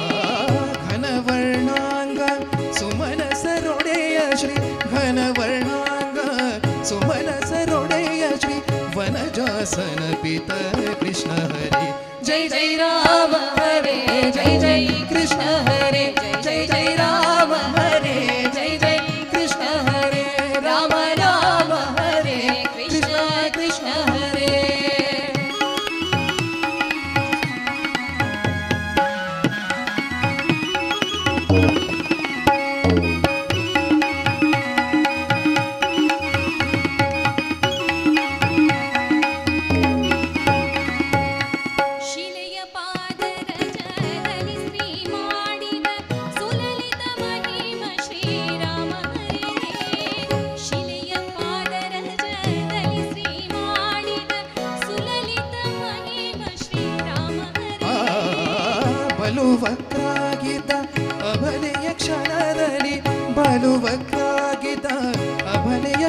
घनवर्णांग सुमन सरोडेय श्री घनवर्णांग सुमन सरोडेय श्री वनजासन पित कृष्ण हरे जय जय राम हरे जय जय कृष्ण हरे जय जय राम हरे जय जय कृष्ण हरे राम राम हरे कृष्ण कृष्ण हरे ಶಿಲೆಯ ಪಾದರಜದಲ್ಲಿ ಶ್ರೀ ಮಾಡಿದ ಸುಲಲಿತ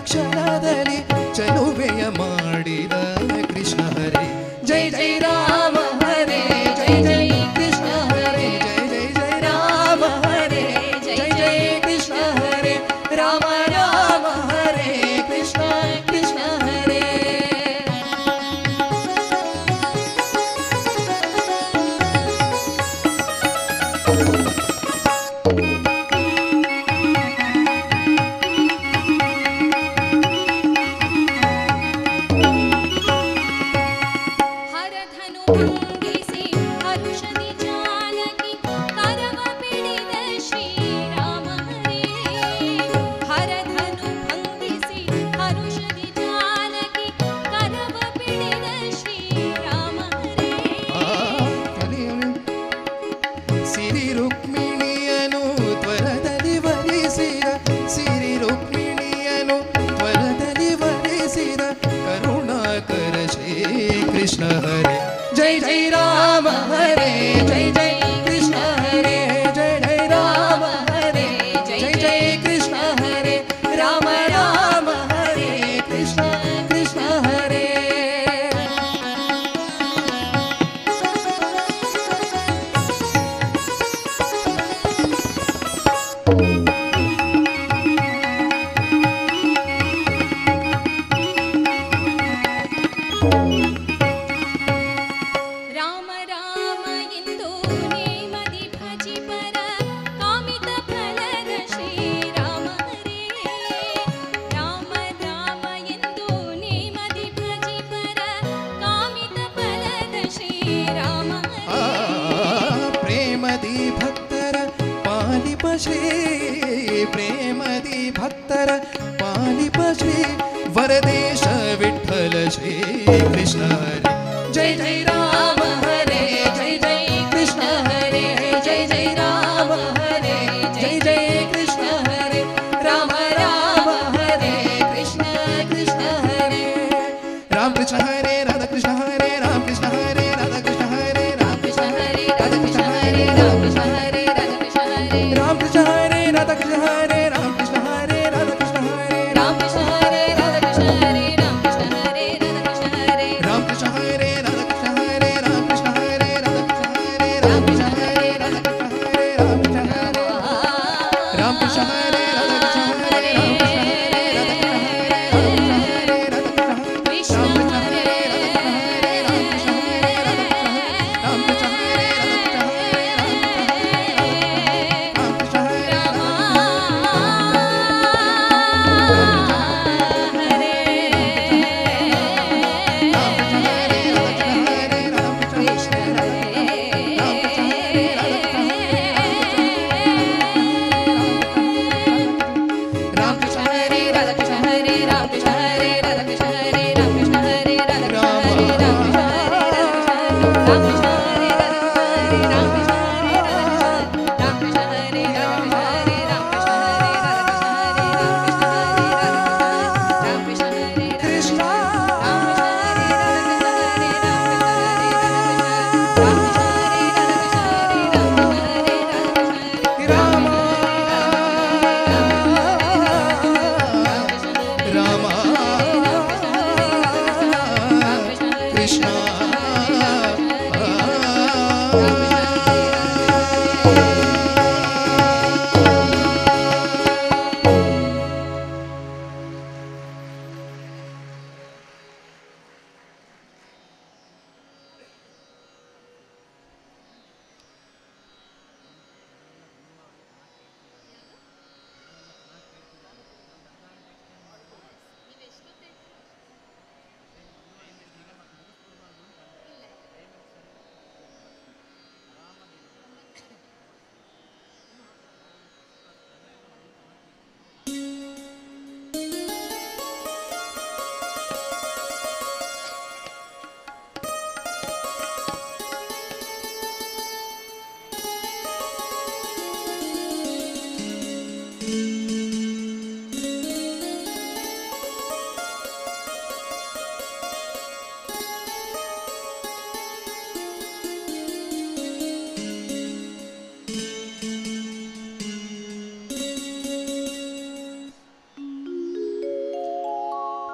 ಕ್ಷಣದಲ್ಲಿ ಚಲುವೆಯ ಮಾಡಿದ ಕೃಷ್ಣ ಹರೇ ಜೈ ಜೈ ರಾಮ ಹರೇ ಜೈ ಜೈ ಕೃಷ್ಣ ಹರೇ ಜೈ ಜೈ ಜೈ ರಾಮ ಹರೇ ಜೈ ಜೈ ಕೃಷ್ಣ ಹರೇ ರಾಮ ರಾಮ ಹರೇ ಕೃಷ್ಣ ಕೃಷ್ಣ ಹರೇ ಹರಧನು ಭಂಗಿಸಿ ಹರುಷದಿ ಜಾನಕಿ ಕರವ ಪಿಡಿದ ಶ್ರೀರಾಮ ಹರೇ ಹರಧನು ಭಂಗಿಸಿ ಹರುಷದಿ ಜಾನಕಿ ಕರವ ಪಿಡಿದ ಶ್ರೀರಾಮ ಹರೇ ಸಿರಿ ರುಕ್ಮಿಣಿಯನು ತ್ವರದಲ್ಲಿ ವರಿಸಿದ ಸಿರಿ ರುಕ್ಮಿಣಿಯನು ತ್ವರದಲ್ಲಿ ವರಿಸಿದ ಕರುಣಾಕರ ಶ್ರೀ ಕೃಷ್ಣ ಹರೇ ಜೈ ಜೈ ರಾಮ ಹರೇ ಜೈ ಜೈ ಕೃಷ್ಣ ಹರೇ ಜೈ ಜೈ ರಾಮ ಹರೇ ಜೈ ಜೈ ಕೃಷ್ಣ ಹರೇ ರಾಮ ರಾಮ ಹರೇ ಕೃಷ್ಣ ಕೃಷ್ಣ ಹರೇ ರಾಮ ರಾಮ ಎಂದು ನೇಮದಿ ಭಜಿ ಪರ ಕಾಮಿತ ಫಲದ ಶ್ರೀರಾಮ ಹರೇ ರಾಮ ರಾಮ ಎಂದು ನೇಮದಿ ಭಜಿ ಪರ ಕಾಮಿತ ಫಲದ ಶ್ರೀರಾಮ ಹರೇ ಪ್ರೇಮದಿ ಭಕ್ತರ ಪಾಲಿಪ ಶ್ರೀ ಪ್ರೇಮದಿ ಭಕ್ತರ ಪಾಲಿಪ ಶ್ರೀ ವರದೇಶ ವಿಠಲ ಶ್ರೀ ಕೃಷ್ಣ ಹರೇ ಜೈ ಜೈ ರಾಮ ಹರೇ ಜೈ ಜೈ ಕೃಷ್ಣ ಹರೇ ಜೈ ಜೈ ರಾಮ ಹರೇ ಜೈ ಜೈ ಕೃಷ್ಣ ಹರೇ ರಾಮ ರಾಮ ಹರೇ ಕೃಷ್ಣ ಕೃಷ್ಣ ಹರೇ ರಾಮ ಕೃಷ್ಣ ಹರೇ ರಾಧಾ ಕೃಷ್ಣ ಹರೇ ರಾಮ ಕೃಷ್ಣ ಹರೇ ರಾಧಾ ಕೃಷ್ಣ ಹರೇ ರಾಮ ಕೃಷ್ಣ ಹರೇ ರಾಧಾ ಕೃಷ್ಣ ಹರೇ ರಾಮ ಕೃಷ್ಣ ಹರೇ ರಾಧಾ ಕೃಷ್ಣ ಹರೇ ರಾಮ ಕೃಷ್ಣ ಹರೇ ರಾಧಾ ಕೃಷ್ಣ ಹರೇ ರಾಮ ಕೃಷ್ಣ ಹರೇ ರಾಧಾ ಕೃಷ್ಣ ಹರೇ ರಾಮ ಕೃಷ್ಣ ಹರೇ ರಾಧಾ ಕೃಷ್ಣ ಹರೇ ರಾಮ ಕೃಷ್ಣ ಹರೇ ರಾಧಾ ಕೃಷ್ಣ ಹರೇ ರಾಮ ಕೃಷ್ಣ ಹರೇ ರಾಧಾ ಕೃಷ್ಣ ಹರೇ ರಾಮ ಕೃಷ್ಣ ಹರೇ ರಾಧಾ ಕೃಷ್ಣ ಹರೇ ರಾಮ ಕೃಷ್ಣ ಹರೇ ರಾಧಾ ಕೃಷ್ಣ ಹರೇ ರಾಮ ಕೃಷ್ಣ ಹರೇ ರಾಮ ಕೃಷ್ಣ ಹರೇ ರಾಧಾ ಕೃಷ್ಣ ಹರೇ ರಾಮ ಕೃಷ್ಣ ಹರೇ ರಾಧಾ ಕೃಷ್ಣ ಹರೇ ರಾಮ ಕೃಷ್ಣ ಹರೇ ರಾಧಾ ಕೃಷ್ಣ ಹರೇ ಕೃಷ್ಣ ಹರೇ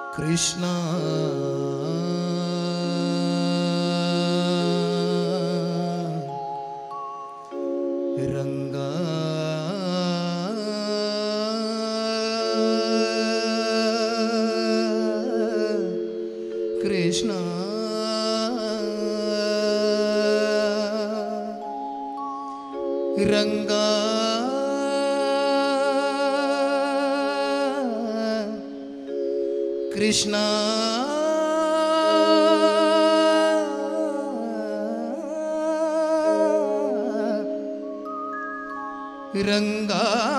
ಕೃಷ್ಣ ರಂಗ ಕೃಷ್ಣ ರಂಗ ಕೃಷ್ಣ ರಂಗ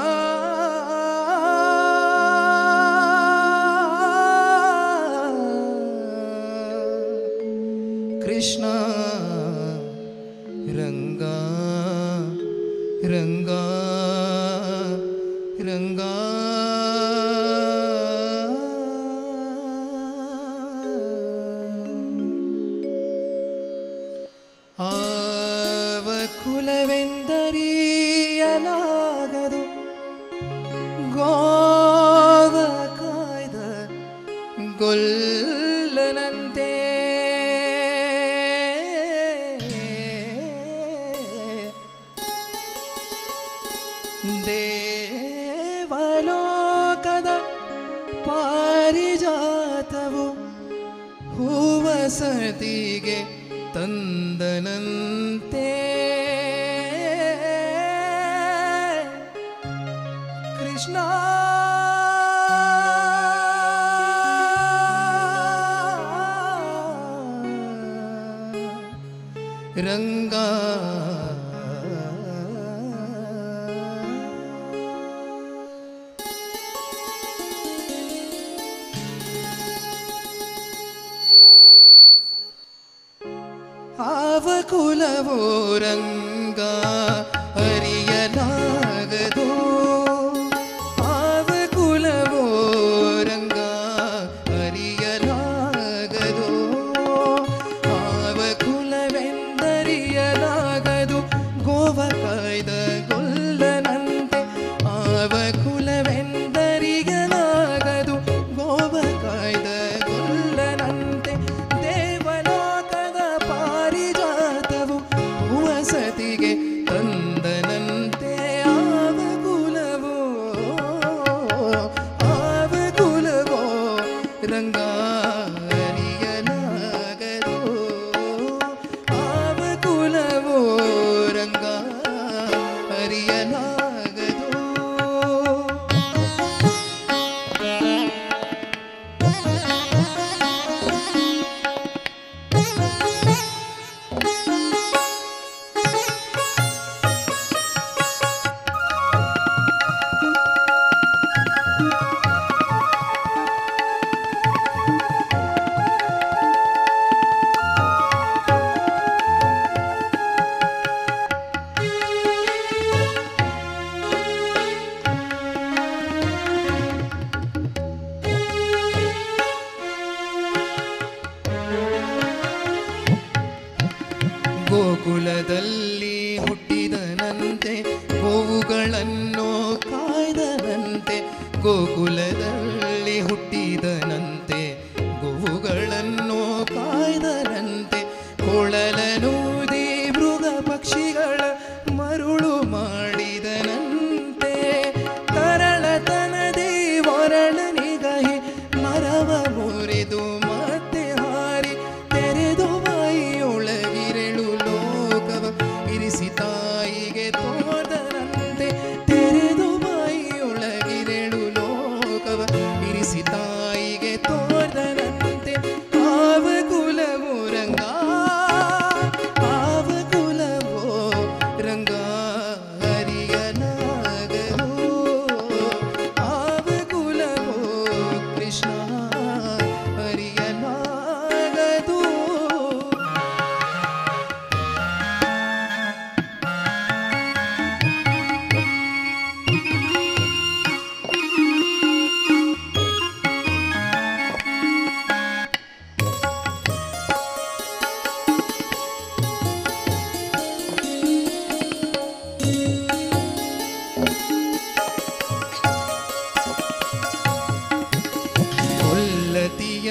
ಕೃಷ್ಣ ರಂಗ ರಂಗ ರಂಗ ಆವ ಕುಲವೆಂದರಿಯಲಾಗದು ಗೋವ ಕಾಯ್ದ ಗೊಲ್ಲನಂತೆ ದೇವಲೋಕದ ಪಾರಿಜಾತವು ಹೂವಸತಿಗೆ ತಂದನಂತೆ ಕೃಷ್ಣ ರಂಗ ಆವ ಕುಲವೋ ರಂಗ ಅರಿಯಲಾಗದು ಆವ ಕುಲವೋ ರಂಗ ಅರಿಯಲಾಗದು ಆವ ಕುಲವೆಂದರಿಯಲಾಗದು ಗೋವ ಕಾಯ್ದ ಗೊಲ್ಲನಂತೆ ಆವ ಕುಲವೆಂದರಿಯಲಾಗದು ಗೋವ ಕಾಯ್ದ ಗೊಲ್ಲನಂತೆ ಸತಿಗೆ ತಂದನಂತೆ ಆವ ಕುಲವೋ ಆವ ಕುಲವೋ ರಂಗ ಅರಿಯಲಾಗದು ಆವ ಕುಲವೋ ರಂಗ ಅರಿಯಲಾಗದು ಗೋಕುಲದಲ್ಲಿ ಹುಟ್ಟಿದನಂತೆ ಗೋವುಗಳನ್ನು ಕಾಯ್ದನಂತೆ ಗೋಕುಲದಲ್ಲಿ ಹುಟ್ಟಿದನಂತೆ ಗೋವುಗಳನ್ನು ಕಾಯ್ದನಂತೆ ಕೊಳಲನೂದಿ ಮೃಗ ಪಕ್ಷಿಗಳ ಮರುಳು ಮಾಡಿದನಂತೆ ತರಳತನದಿ ವರಳನಿಗಹಿ ಮರವ ಮುರಿದು ಮತ್ತೆ ಹಾರಿ ತೆರೆದು ಬಾಯಿಯೊಳಗಿರೆಳು ಲೋಕವ ಇರಿಸಿ ತಾಯಿಗೆ ತೋದನಂತೆ ತೆರೆದು ಬಾಯಿಯೊಳಗಿರೆಳು ಲೋಕವ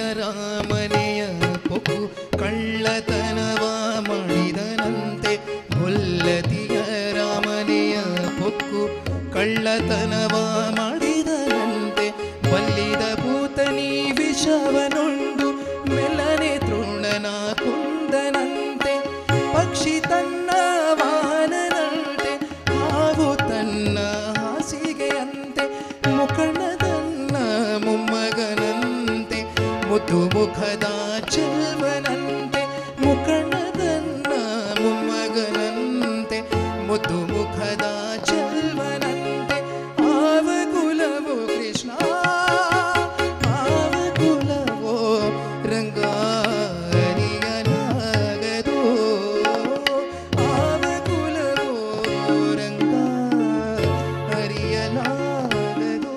ರಾಮನೆಯ ಪೊಕ್ಕು ಕಳ್ಳತನವ ಮಾಡಿದನಂತೆ ಗೊಲ್ಲತಿಯ ರಾಮನೆಯ ಪೊಕ್ಕು ಕಳ್ಳತನವ ಮಾಡಿದನಂತೆ ಬಲ್ಲಿದ ಭೂತನಿ ವಿಷವನುಂಡು ಮೆಲ್ಲನೆ ತೃಣನ ಕುಂದನಂತೆ ಪಕ್ಷಿ ತನ್ನ ವಾಹನನಂತೆ ಹಾವು ತನ್ನ ಹಾಸಿಗೆಯಂತೆ ಮುಖಂಡದನ್ನ ಮೊಮ್ಮಗನಂತೆ ಮುದ್ದು ಮುಖದ ಚೆಲ್ವನಂತೆ ಮುಖಂಡದನ್ನ ಮೊಮ್ಮಗನಂತೆ ಮುದ್ದು ಮುಖದ ಚೆಲ್ವನಂತೆ ಆವ ಕುಲವೋ ಕೃಷ್ಣ ಆವ ಕುಲವೋ ರಂಗ ಅರಿಯಲಾಗದು ಆವ ಕುಲವೋ ರಂಗ ಅರಿಯಲಾಗದು.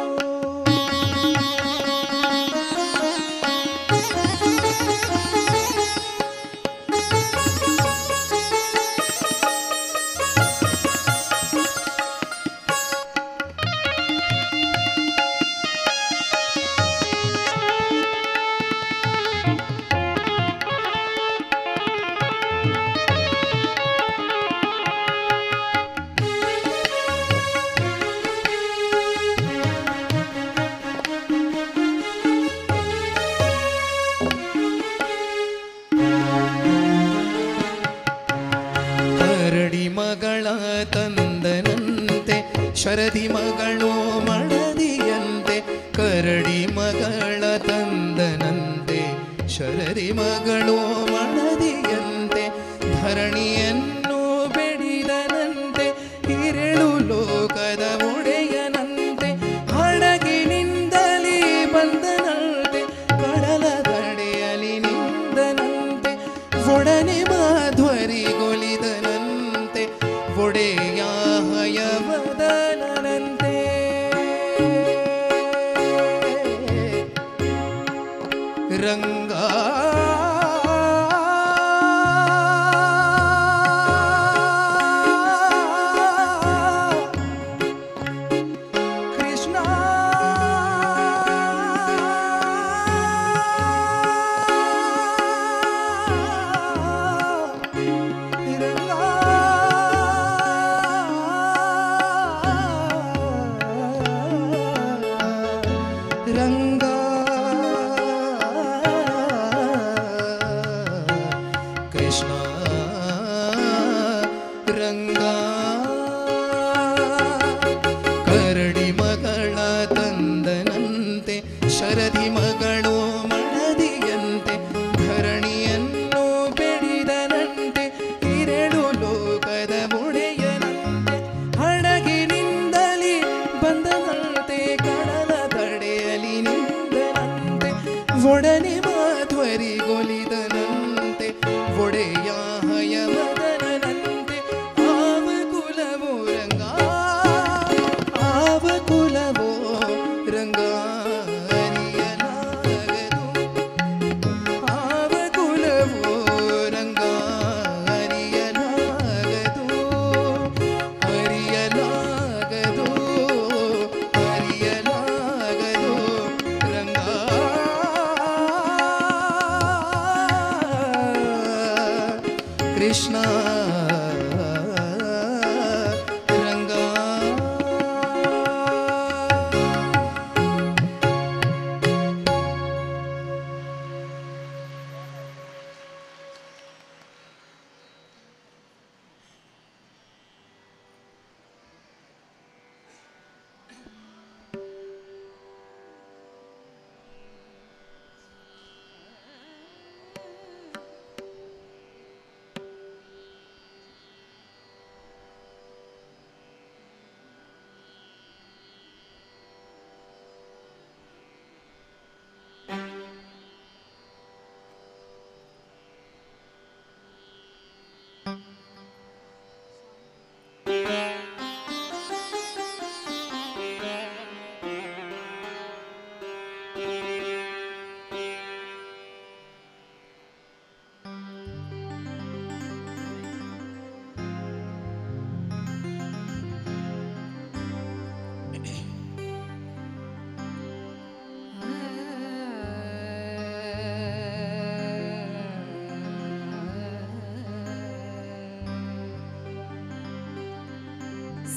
ಕರಡಿ ಮಗಳ ತಂದನಂತೆ ಶರದಿ ಮಗಳು ಮಡದಿಯಂತೆ ಕರಡಿ ಮಗಳ ತಂದನಂತೆ ಶರದಿ ಮಗಳು ಮಡದಿಯಂತೆ ಧರಣಿಯನ್ನು ಬೆಡಿದನಂತೆ ಹಿರಳು ಲೋಕದ ಒಡೆಯನಂತೆ ಹಡಗಿನಿಂದಲೇ ಬಂದನಂತೆ ಕಡಲ ದಡೆಯಲಿ ನಿಂದನಂತೆ ಒಡನೆ ಮಾಧ್ವರಿಗೊಲಿದನಂತೆ ಒಡೆಯ ಹಯವದನಂತೆ ರಂಗ ಕೃಷ್ಣ ರಂಗ ಕೃಷ್ಣ ರಂಗ ಕರಡಿ ಮಗಳ ತಂದನಂತೆ ಶರದಿ ಮಗಳು ಮಡದಿಯಂತೆ ಧರಣಿಯನ್ನು ಬೆಡಿದನಂತೆ ಹಿರಳು ಲೋಕದ ಒಡೆಯನಂತೆ ಹಡಗಿನಿಂದಲೇ ಬಂದನಂತೆ ಕಡಲ ತಡೆಯಲಿ ನಿಂದನಂತೆ ಒಡನೆ ಮಾಧ್ವರಿಗೊಲಿದನಂತೆ ಒಡೆಯ ಹಯವದನಂತೆ ಆವ ಕುಲವೋ ರಂಗ ಆವ ಕುಲವೋ ರಂಗ ಅರಿಯಲಾಗದು ಆವ ಕುಲವೋ ರಂಗ ಅರಿಯಲಾಗದು ಅರಿಯಲಾಗದು ಅರಿಯಲಾಗದು ರಂಗ ಕೃಷ್ಣ ರಂಗ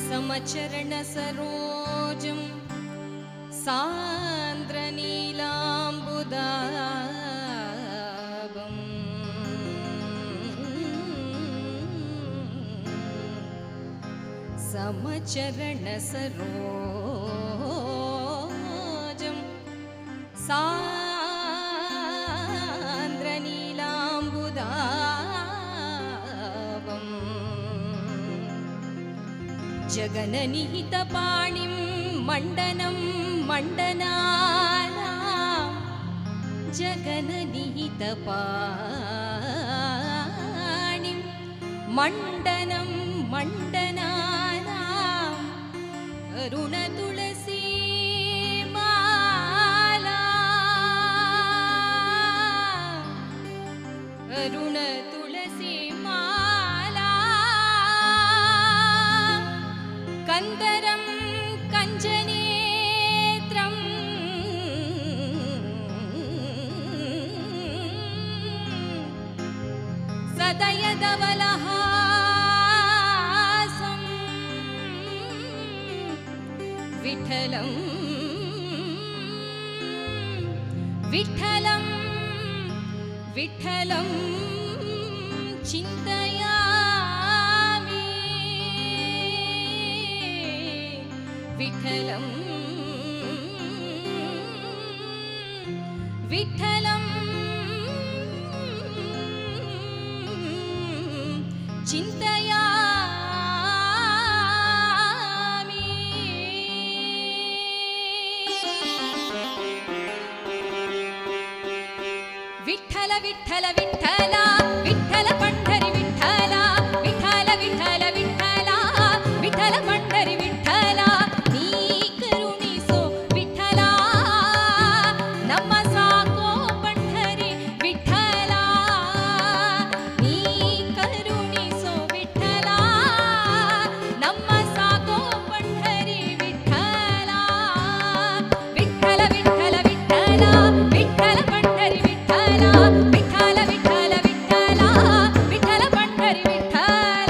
ಸಮಚರಣ ಸರೋಜಂ ಸಾಂದ್ರ ನೀಲಾಂಬುದಾಭಂ ಸಮಚರಣ ಸರೋಜಂ ಸಾಂದ್ರ ನೀಲಾಂಬುದಾಭಂ ಜಗನನಿಹಿತ ಪಾಣಿಂ ಮಂಡನಂ ಮಂಡನಾನಾಂ ಜಗನನಿಹಿತ ಪಾಣಿಂ ಮಂಡನಂ ಮಂಡನಾನಾಂ ಅರುಣ ತುಳಸಿ ಮಾಲಾ ಅರುಣ ತುಳಸಿ ಮಾಲಾ ಕಂದರಂ ಕಂಜನೇತ್ರಂ ಸದಯದವಲಹಾಸಂ ವಿಠಲಂ ವಿಠಲಂ ವಿಠಲಂ ಚಿಂತಯಾಮಿ ವಿಠಲಂ ವಿಠಲಂ ಚಿಂತಯಾಮಿ ವಿಠಲ ವಿಠಲ ವಿಠಲ ವಿಠಲ ಪಂಢರಿ ವಿಠಲ ವಿಠಲ ವಿಠಲ ವಿಠಲ ವಿಠಲ ಪಂಢರಿ ವಿಠಲ ನೀ ಕರುಣಿಸೋ ವಿಠಲ ನಮ್ಮ ಸಾಕೋ ಪಂಢರಿ ವಿಠಲ ನೀ ಕರುಣಿಸೋ ವಿಠಲ ನಮ್ಮ ಸಾಕೋ ಪಂಢರಿ ವಿಠಲ ವಿಠಲ ವಿಠಲ ವಿಠಲ ವಿಠಲ ಪಂಢರಿ ವಿಠಲ ವಿಠಲ ವಿಠಲ ವಿಠಲ ವಿಠಲ ಪಂಢರಿ ವಿಠಲ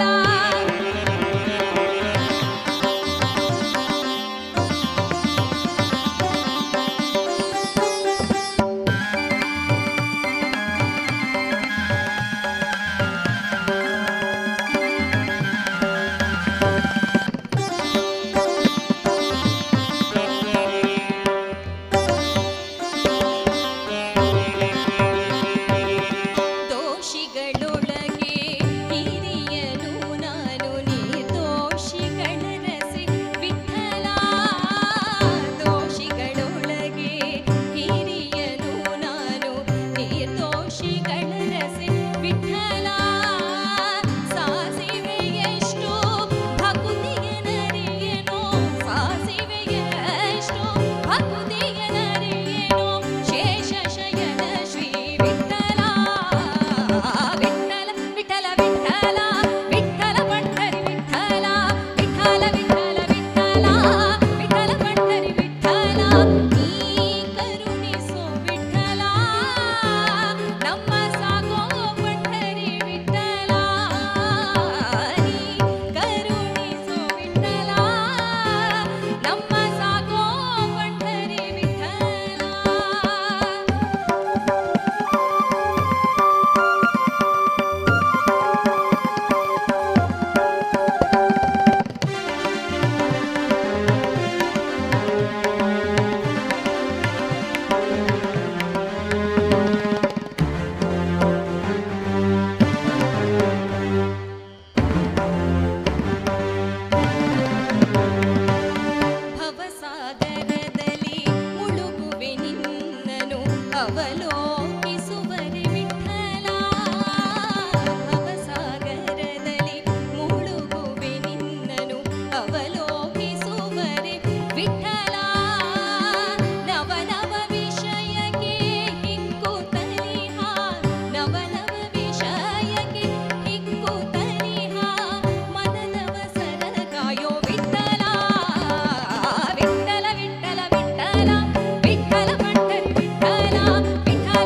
ದೋಷಿಗಳೊಳಗೆ ಹಿರಿಯನು ನಾನು ನಿರ್ದೋಷಿಗಳ ರಸೆ ವಿಠಲ ದೋಷಿಗಳೊಳಗೆ ಹಿರಿಯನು ನಾನು ನಿರ್ದೋಷಿಗಳ ರಸೆ ವಿಠಲ ಸಾಸಿವೆಯಷ್ಟು ಭಕುತಿಯನರಿಯೇನೋ ಸಾಸಿವೆಯಷ್ಟು ಭಕುತಿಯನರಿಯೇನೋ ಶೇಷ ಶಯನ ಶ್ರೀ ವಿಠಲ ವಿಠಲ ವಿಠಲ ವಿಠಲ ವಿಠಲ ಪಂಢರಿ ವಿಠಲ ವಿಠಲ ವಿಠಲ ವಿಠಲ ವಿಠಲ ಪಂಢರಿ ವಿಠಲ ನೀ ಕರುಣಿಸೋ ವಿಠಲ ನಮ್ಮ ಸಾಕೋ ಪಂಢರಿ ವಿಠಲ ನೀ ಕರುಣಿಸೋ ವಿಠಲ ನಮ್ಮ ಸಾಕೋ ಪಂಢರಿ ವಿಠಲ ಭವಸಾಗರದಲ್ಲಿ ಮುಳುಗುವೆ ನಿನ್ನನು ಅವಲೋಕಿಸುವರೆ ವಿಠಲ ಭವಸಾಗರದಲ್ಲಿ ಮುಳುಗುವೆ ನಿನ್ನನು ಅವಲೋಕಿಸುವರೆ ವಿಠಲ ನವನವ ವಿಷಯಕ್ಕೆ ಹಿಕ್ಕುತ್ತಲಿಹ ನವನವ ವಿಷಯಕ್ಕೆ ಹಿಕ್ಕುತ್ತಲಿಹ ಮನನವ ಸರಕಾಯೋ ವಿಠಲ ವಿಠಲ ವಿಠಲ ವಿಠಲ ವಿಠಲ ಪಂಢರಿ ವಿಠಲ ವಿಠಲ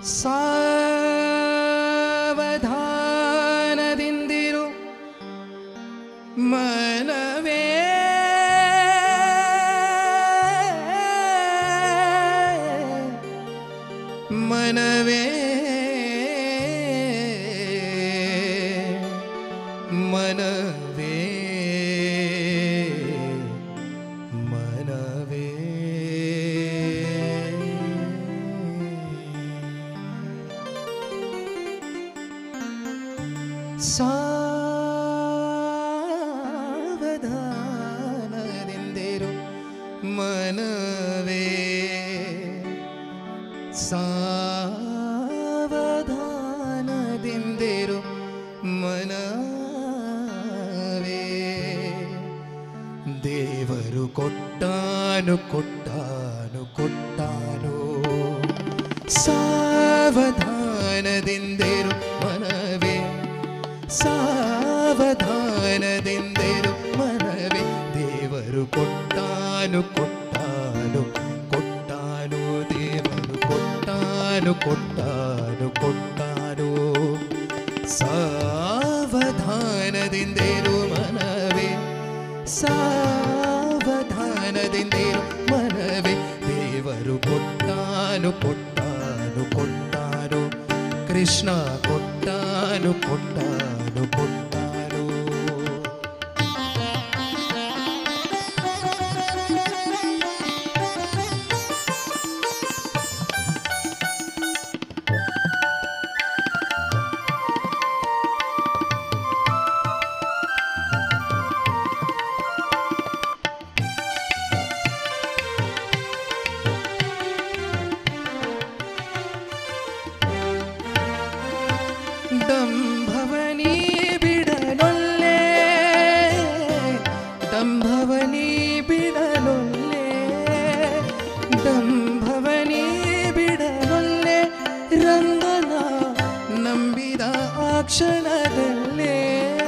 ಸಾವಧಾನದಿಂದಿರು ಮನವೇ ಮನವೇ ಮನವೇ ಮನವೇ ಸಾವಧಾನದಿಂದಿರು ಮನವೇ ಸಾವಧಾನದಿಂದಿರು ಮನವೇ ದೇವರು ಕೊಟ್ಟಾನು ಕೊಟ್ಟಾನು ಕೊಟ್ಟಾನು ಸಾವಧಾನದಿಂದಿರು ಮನವೇ ಸಾವಧಾನದಿಂದಿರು ಮನವೇ ದೇವರು ಕೊಟ್ಟಾನು ಕೊಟ್ಟಾನು ಕೊಟ್ಟಾನು ದೇವರು ಕೊಟ್ಟಾನು ಕೊಟ್ಟಾನು ಕೊಟ್ಟಾನು ಸಾವಧಾನದಿಂದಿರು ಮನವೇ ಸಾವಧಾನದಿಂದಿರು ಮನವೇ ದೇವರು ಕೊಟ್ಟಾನು ಕೊಟ್ಟಾನು ಕೊಟ್ಟಾನು ಕೃಷ್ಣ ಕೊಟ್ಟಾನು ಕೊಟ್ಟಾನು ಕೊಟ್ಟಾನು ಡಂಭವನಿ ಬಿಡಲೊಲ್ಲೆ ಡಂಭವನಿ ಬಿಡಲೊಲ್ಲೆ ಡಂಭವನಿ ಬಿಡಲೊಲ್ಲೆ ರಂಗನ ನಂಬಿದ ಆ ಕ್ಷಣದಲ್ಲೇ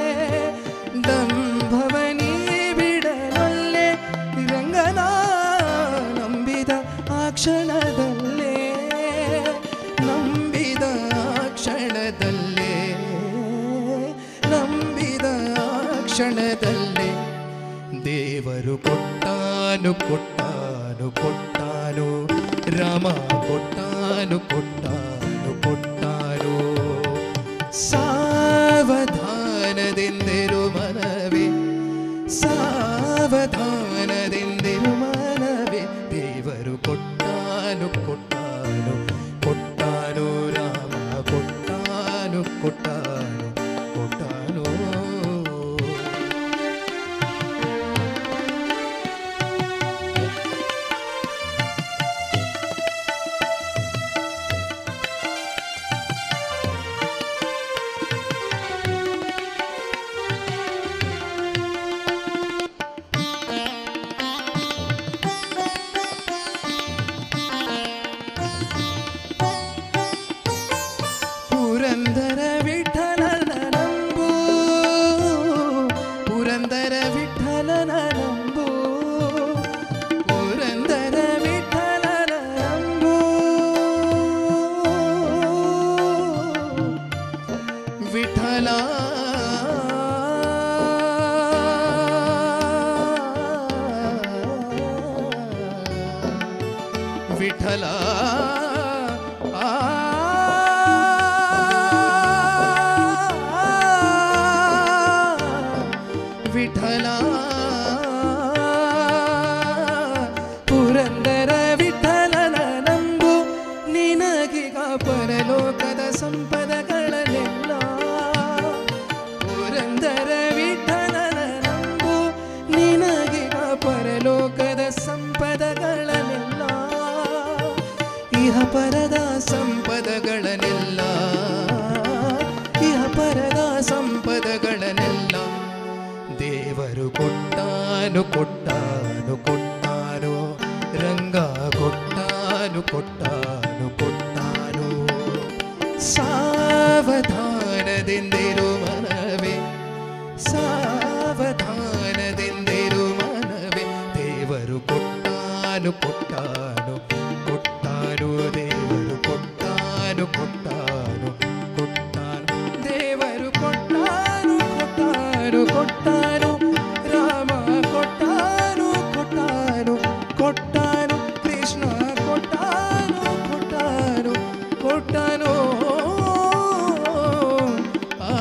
ಡಂಭವನಿ ಬಿಡಲೊಲ್ಲೆ ರಂಗನ ನಂಬಿದ ಆ ಕ್ಷಣದಲ್ಲೇ ನಂಬಿದ ಆ ಕ್ಷಣದಲ್ಲೇ ನಂಬಿದ ಕ್ಷಣದಲ್ಲೇ ದೇವರು ಕೊಟ್ಟಾನು ಕೊಟ್ಟಾನು ಕೊಟ್ಟಾನು ರಾಮ ಕೊಟ್ಟಾನು ಕೊಟ್ಟಾನು ಕೊಟ್ಟಾನು ಸಾವಧಾನದಿಂದಿರು ಮನವೇ ಸಾವಧಾನದಿಂದಿರು ಮನವೇ ದೇವರು ಕೊಟ್ಟಾನು ಕೊಟ್ಟಾನು ಕೊಟ್ಟಾನು ರಾಮ ಕೊಟ್ಟಾನು ಕೊಟ್ಟಾನು ಕೊಟ್ಟಾನು ಪುರಂದರ ವಿಠಲನ ನಂಬು ಪುರಂದರ ವಿಠಲನ ನಂಬು ಪುರಂದರ ವಿಠಲನ ನಂಬು ವಿಠಲ ವಿಠಲ ಆ ವಿಠಲ ಪುರಂದರ ವಿಠಲನ ನಂಬು ನಿನಗೀಗ ಪರಲೋಕದ ಸಂಪದಗಳನ್ನೆಲ್ಲ ಪುರಂದರ ವಿಠಲನ ನಂಬು ನಿನಗೀಗ ಪರಲೋಕದ ಸಂಪದಗಳನ್ನೆಲ್ಲ ಇಹ ಪರದ ಸಂಪದಗಳನ್ನೆಲ್ಲ ಇಹ ಪರದ ಸಂಪದಗಳನ್ನೆಲ್ಲ ದೇವರು ಕೊಟ್ಟಾನು ಕೊಟ್ಟಾನು ಕೊಟ್ಟಾನು ರಂಗ ಕೊಟ್ಟಾನು ಕೊಟ್ಟಾನು ಕೊಟ್ಟಾನು ಸಾವಧಾನದಿಂದಿರು ಮನವೇ ಸಾವಧಾನದಿಂದಿರು ಮನವೇ ದೇವರು ಕೊಟ್ಟಾನು ಕೊಟ್ಟಾನು ಕೊಟ್ಟಾನು ದೇವರು ಕೊಟ್ಟಾನು ಕೊಟ್ಟನೋ ಆ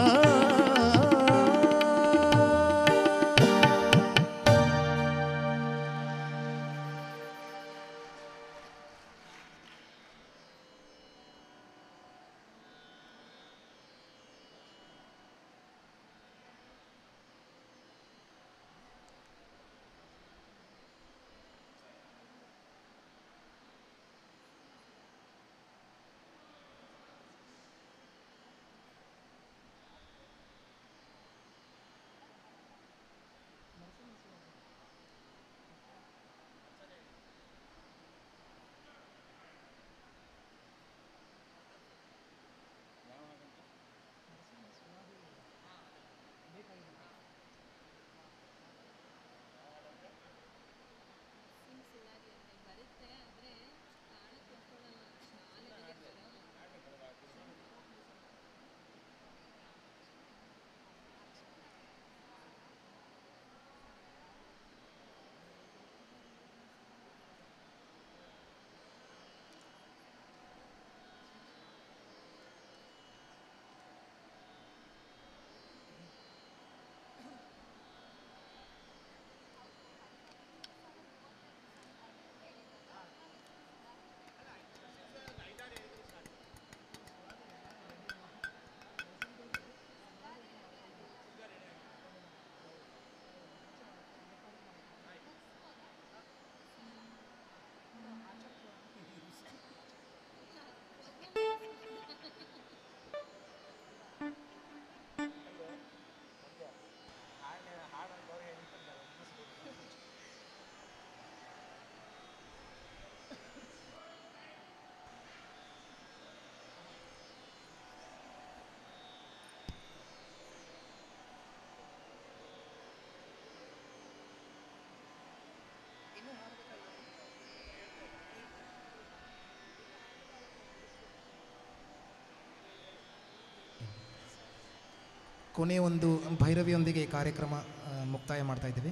ಕೊನೆ ಒಂದು ಭೈರವಿಯೊಂದಿಗೆ ಈ ಕಾರ್ಯಕ್ರಮ ಆ, ಮುಕ್ತಾಯ ಮಾಡ್ತಾ ಇದ್ದೀವಿ.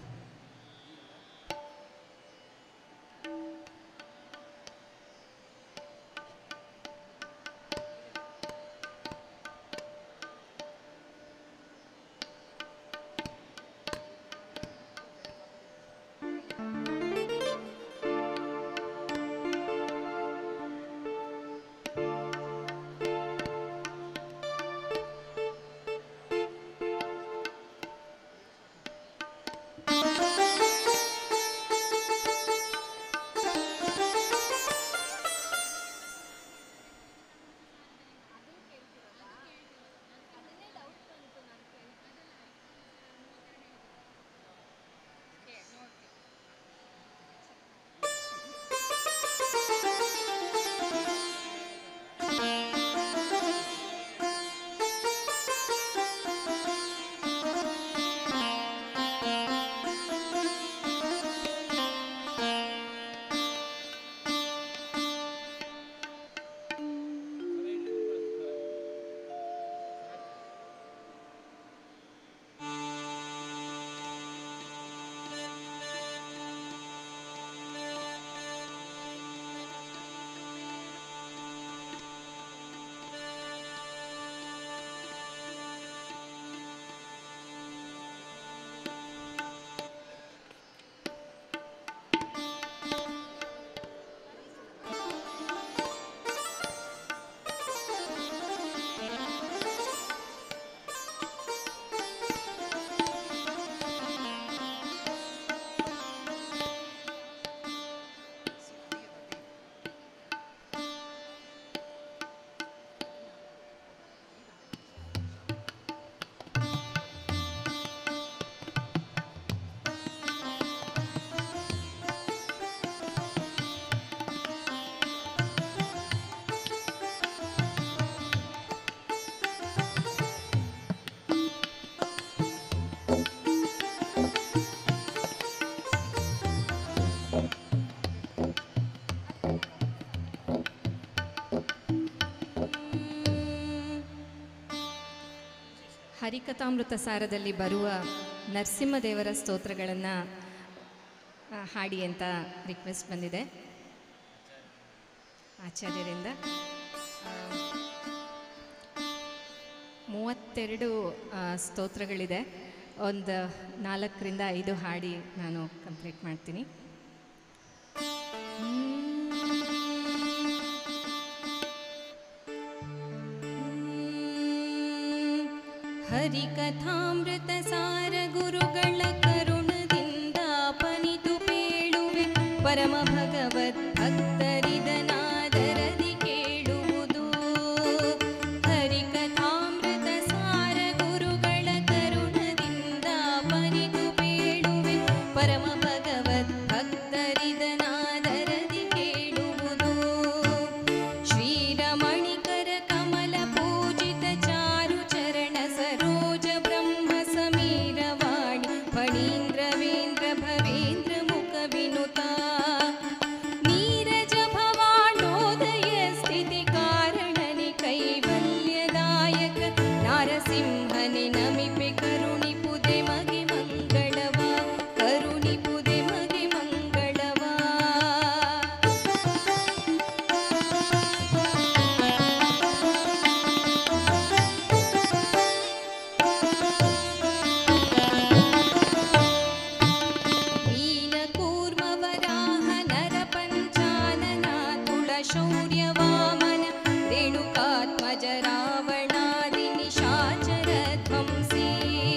ಹರಿಕಥಾಮೃತ ಸಾರದಲ್ಲಿ ಬರುವ ನರಸಿಂಹದೇವರ ಸ್ತೋತ್ರಗಳನ್ನು ಹಾಡಿ ಅಂತ ರಿಕ್ವೆಸ್ಟ್ ಬಂದಿದೆ ಆಚಾರ್ಯರಿಂದ. ಮೂವತ್ತೆರಡು ಸ್ತೋತ್ರಗಳಿದೆ. ಒಂದು ನಾಲ್ಕರಿಂದ ಐದು ಹಾಡಿ ನಾನು ಕಂಪ್ಲೀಟ್ ಮಾಡ್ತೀನಿ. ಹರಿಕಥಾಮೃತ ಸಾರ ಗುರುಗಳ ಕರುಣದಿಂದ ಪನಿತು ಪೇಳುವೆ ಪರಮ ಭಗವದ್ ಭಕ್ತರಿದನಾದರದಿ ಕೇಳುವುದು. ಹರಿಕಥಾಮೃತ ಸಾರ ಗುರುಗಳ ಕರುಣದಿಂದ ಪನಿತು ಪೇಳುವೆ ಪರಮ ಭಗವದ್ ಭಕ್ತರಿದನಾದರದಿ ಕೇಳುವುದು. ಶ್ರೀರಮಣಿಕರ ಕಮಲ ಪೂಜಿತ ಚಾರು ಚರಣ ಸರೋಜ ಬ್ರಹ್ಮ ಸಮೀರವಾಣಿ ಫಣೀಂದ್ರವೇಂದ್ರ ಭವೇಂದ್ರ ಮುಖ ವಿನುತ ನೀರಜ ಭವಾಂಡೋದಯ ಸ್ಥಿತಿ ಕಾರಣನೆ ಕೈವಲ್ಯದಾಯಕ ನಾರಸಿಂಹನೆ ನಮಿಪೆ ಕರುಣಿಪುದೆ ಮಗೆ ಮಂಗಳವ ಕರುಣಿಪುದೆ ಮಗೆ ಮಂಗಳವ. ನೀಲಕೂರ್ಮವರಾಹ ನರಪಂಚಾನನ ತುಳ ಶೌರ್ಯ ವಾಮನ ರೇಣುಕಾತ್ಮಜ ರಾವಣಾದಿ ನಿಶಾಚರ ಧ್ವಂಸಿ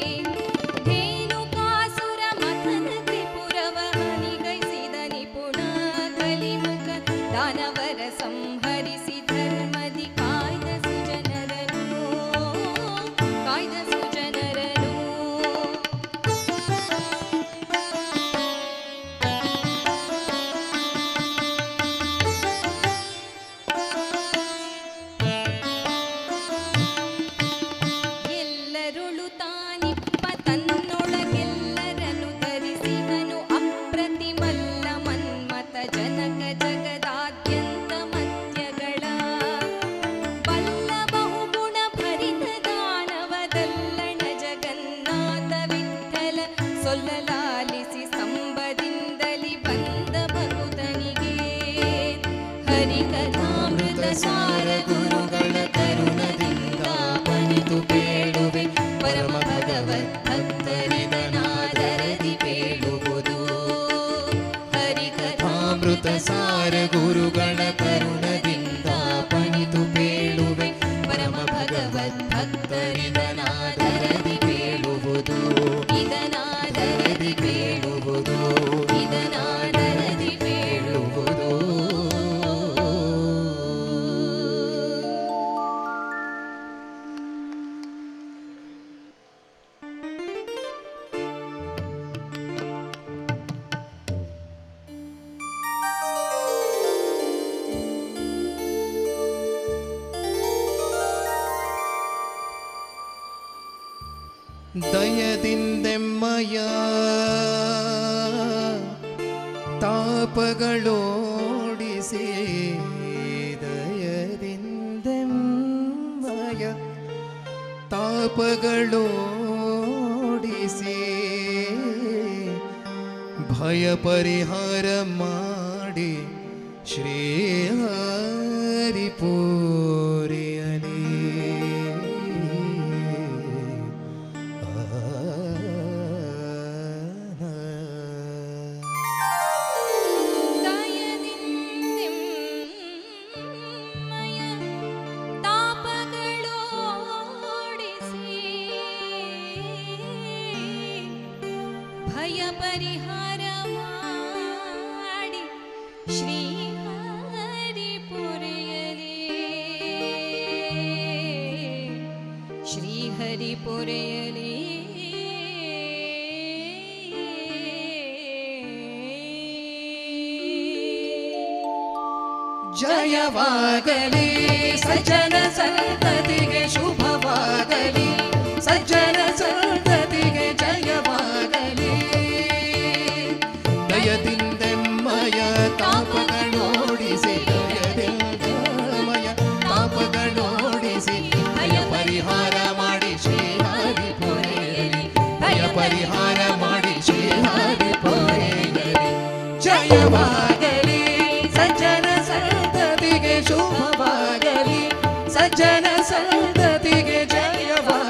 ಧೇನುಕಾಸುರ ಮಥನ ತ್ರಿಪುರವ ಹನಿಗೈಸಿದ ನಿಪುಣ ಕಲಿಮುಖ ದಾನವರ ಸಂಹರಿಸಿ ಧರ್ಮದಿ ಕಾಯ್ದ ಸುಜನರನು ಕಾಯ್ದ ಸುಜನರನು. ಎಲ್ಲರುಳು ತಾನಿಪ್ಪ ತನ್ನೊಳಗೆಲ್ಲರನ್ನು ಧರಿಸಿದನು ಅಪ್ರತಿಮಲ್ಲ ಮನ್ಮತ ಜನಕ ಜಗದಾದ್ಯಂತ ಮಧ್ಯಗಳ ಬಲ್ಲ ಬಹುಗುಣ ಭರಿತ ದಾನವದಲ್ಲಣ ಜಗನ್ನಾಥ ವಿಠಲ ಸೊಲ್ಲಲಾಲಿಸಿ ಸಂಬದಿಂದಲಿ ಬಂದ ಭಗುತನಿಗೆ ಹರಿಕಥಾಮೃತ ಸಾರ ಗುರುಗಳ ಕರುಣದಿಂದ ಪನಿತು ಪೇಳುವೆ ಪರಮ ಭಗವದ್ ಭಕ್ತರಿದನಾದರದಿ ಪೇಳುವುದು. ಹರಿಕಥಾಮೃತ ಸಾರ ಗುರುಗಳ ಕರುಣದಿಂದ ಪನಿತು ಪೇಳುವೆ ಪರಮ ಭಗವದ್ ಭಕ್ತರಿದನಾದರದಿ ಪೇಳುವುದು. ಇದನಾದರದಿ ಪೇಳುವುದು ಇದನಾದರದಿ ಪೇಳುವುದು. ದಯದಿಂದೆಮ್ಮಯ ತಾಪಗಳೋಡಿಸಿ ದಯದಿಂದೆಮ್ಮಯ ತಾಪಗಳೋಡಿಸಿ ಭಯ ಪರಿಹಾರ ಮಾಡಿ ಶ್ರೀ ಹರಿಪೂರಿಯಲಿ ಭಯ ಪರಿಹಾರ ಮಾಡಿ ಶ್ರೀ ಹರಿಪುರೆಯಲಿ ಶ್ರೀ ಹರಿಪುರೆಯಲಿ ಜಯವಾಗಲಿ ಸಜ್ಜನ ಸಂತತಿಗೆ ಶುಭವಾಗಲಿ ಸಜ್ಜನ ಸಂತತಿಗೆ ಜಯವಾಗಲಿ. ದಯದಿಂದೆಮ್ಮಯ ತಾಪಗಳೋಡಿಸಿ ದಯದಿಂದಮಯ ತಾಪಗಳೋಡಿಸಿ ಭಯ ಪರಿಹಾರ ಮಾಡಿ ಶ್ರೀ ಹರಿಪುರೆಯಲಿ ಭಯ ಪರಿಹಾರ ಮಾಡಿ ಶ್ರೀ ಹರಿಪುರೆಯಲಿ. ಜಯವಾಗಲಿ ಸಜ್ಜನ ಸಂತತಿಗೆ ಶುಭವಾಗಲಿ ಸಜ್ಜನ ಸಂತತಿಗೆ ಜಯವಾಗಲಿ.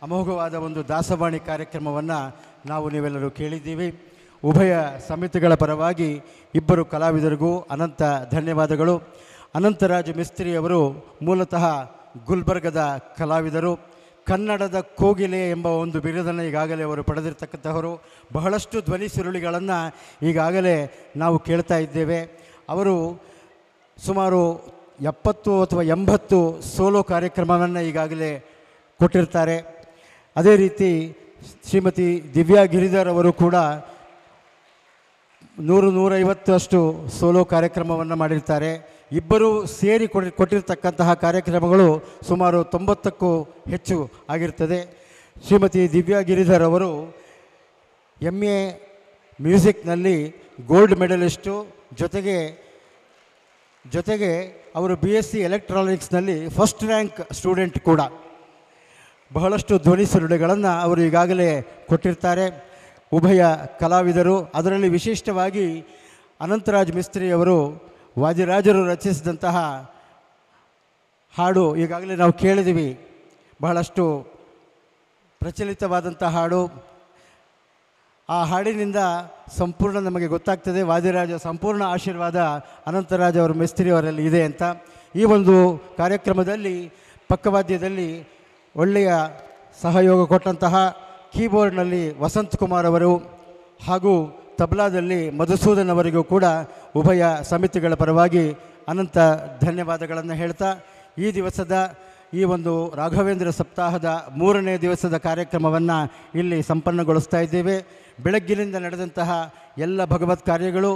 ಅಮೋಘವಾದ ಒಂದು ದಾಸವಾಣಿ ಕಾರ್ಯಕ್ರಮವನ್ನು ನಾವು ನೀವೆಲ್ಲರೂ ಕೇಳಿದ್ದೀವಿ. ಉಭಯ ಸಮಿತಿಗಳ ಪರವಾಗಿ ಇಬ್ಬರು ಕಲಾವಿದರಿಗೂ ಅನಂತ ಧನ್ಯವಾದಗಳು. ಅನಂತರಾಜ್ ಮಿಸ್ತ್ರಿ ಅವರು ಮೂಲತಃ ಗುಲ್ಬರ್ಗದ ಕಲಾವಿದರು. ಕನ್ನಡದ ಕೋಗಿಲೆ ಎಂಬ ಒಂದು ಬಿರುದನ್ನು ಈಗಾಗಲೇ ಅವರು ಪಡೆದಿರ್ತಕ್ಕಂಥವರು. ಬಹಳಷ್ಟು ಧ್ವನಿ ಸುರುಳಿಗಳನ್ನು ಈಗಾಗಲೇ ನಾವು ಕೇಳ್ತಾ ಇದ್ದೇವೆ. ಅವರು ಸುಮಾರು ಎಪ್ಪತ್ತು ಅಥವಾ ಎಂಬತ್ತು ಸೋಲೋ ಕಾರ್ಯಕ್ರಮವನ್ನು ಈಗಾಗಲೇ ಕೊಟ್ಟಿರ್ತಾರೆ. ಅದೇ ರೀತಿ ಶ್ರೀಮತಿ ದಿವ್ಯಾ ಗಿರಿಧರ್ ಅವರು ಕೂಡ ನೂರು ನೂರೈವತ್ತಷ್ಟು ಸೋಲೋ ಕಾರ್ಯಕ್ರಮವನ್ನು ಮಾಡಿರ್ತಾರೆ. ಇಬ್ಬರೂ ಸೇರಿ ಕೊಡಿ ಕೊಟ್ಟಿರ್ತಕ್ಕಂತಹ ಕಾರ್ಯಕ್ರಮಗಳು ಸುಮಾರು ತೊಂಬತ್ತಕ್ಕೂ ಹೆಚ್ಚು ಆಗಿರ್ತದೆ. ಶ್ರೀಮತಿ ದಿವ್ಯಾ ಗಿರಿಧರ್ ಅವರು ಎಮ್ ಎ ಮ್ಯೂಸಿಕ್ನಲ್ಲಿ ಗೋಲ್ಡ್ ಮೆಡಲಿಸ್ಟು, ಜೊತೆಗೆ ಜೊತೆಗೆ ಅವರು ಬಿ ಎಸ್ ಸಿ ಎಲೆಕ್ಟ್ರಾನಿಕ್ಸ್ನಲ್ಲಿ ಫಸ್ಟ್ ರ್ಯಾಂಕ್ ಸ್ಟೂಡೆಂಟ್ ಕೂಡ. ಬಹಳಷ್ಟು ಧ್ವನಿ ಸುರುಳಿಗಳನ್ನು ಅವರು ಈಗಾಗಲೇ ಕೊಟ್ಟಿರ್ತಾರೆ. ಉಭಯ ಕಲಾವಿದರು, ಅದರಲ್ಲಿ ವಿಶಿಷ್ಟವಾಗಿ ಅನಂತರಾಜ್ ಮಿಸ್ತ್ರಿ ಅವರು ವಾದಿರಾಜರು ರಚಿಸಿದಂತಹ ಹಾಡು ಈಗಾಗಲೇ ನಾವು ಕೇಳಿದ್ದೀವಿ. ಬಹಳಷ್ಟು ಪ್ರಚಲಿತವಾದಂಥ ಹಾಡು. ಆ ಹಾಡಿನಿಂದ ಸಂಪೂರ್ಣ ನಮಗೆ ಗೊತ್ತಾಗ್ತದೆ ವಾದಿರಾಜ ಸಂಪೂರ್ಣ ಆಶೀರ್ವಾದ ಅನಂತರಾಜ್ ಅವರ ಮಿಸ್ತ್ರಿ ಅವರಲ್ಲಿ ಇದೆ ಅಂತ. ಈ ಒಂದು ಕಾರ್ಯಕ್ರಮದಲ್ಲಿ ಪಕ್ಕವಾದ್ಯದಲ್ಲಿ ಒಳ್ಳೆಯ ಸಹಯೋಗ ಕೊಟ್ಟಂತಹ ಕೀಬೋರ್ಡ್ನಲ್ಲಿ ವಸಂತ್ ಕುಮಾರ್ ಅವರು ಹಾಗೂ ತಬ್ಲಾದಲ್ಲಿ ಮಧುಸೂದನ್ ಅವರಿಗೂ ಕೂಡ ಉಭಯ ಸಮಿತಿಗಳ ಪರವಾಗಿ ಅನಂತ ಧನ್ಯವಾದಗಳನ್ನು ಹೇಳ್ತಾ ಈ ದಿವಸದ ಈ ಒಂದು ರಾಘವೇಂದ್ರ ಸಪ್ತಾಹದ ಮೂರನೇ ದಿವಸದ ಕಾರ್ಯಕ್ರಮವನ್ನು ಇಲ್ಲಿ ಸಂಪನ್ನಗೊಳಿಸ್ತಾ ಇದ್ದೇವೆ. ಬೆಳಗ್ಗಿನಿಂದ ನಡೆದಂತಹ ಎಲ್ಲ ಭಗವತ್ ಕಾರ್ಯಗಳು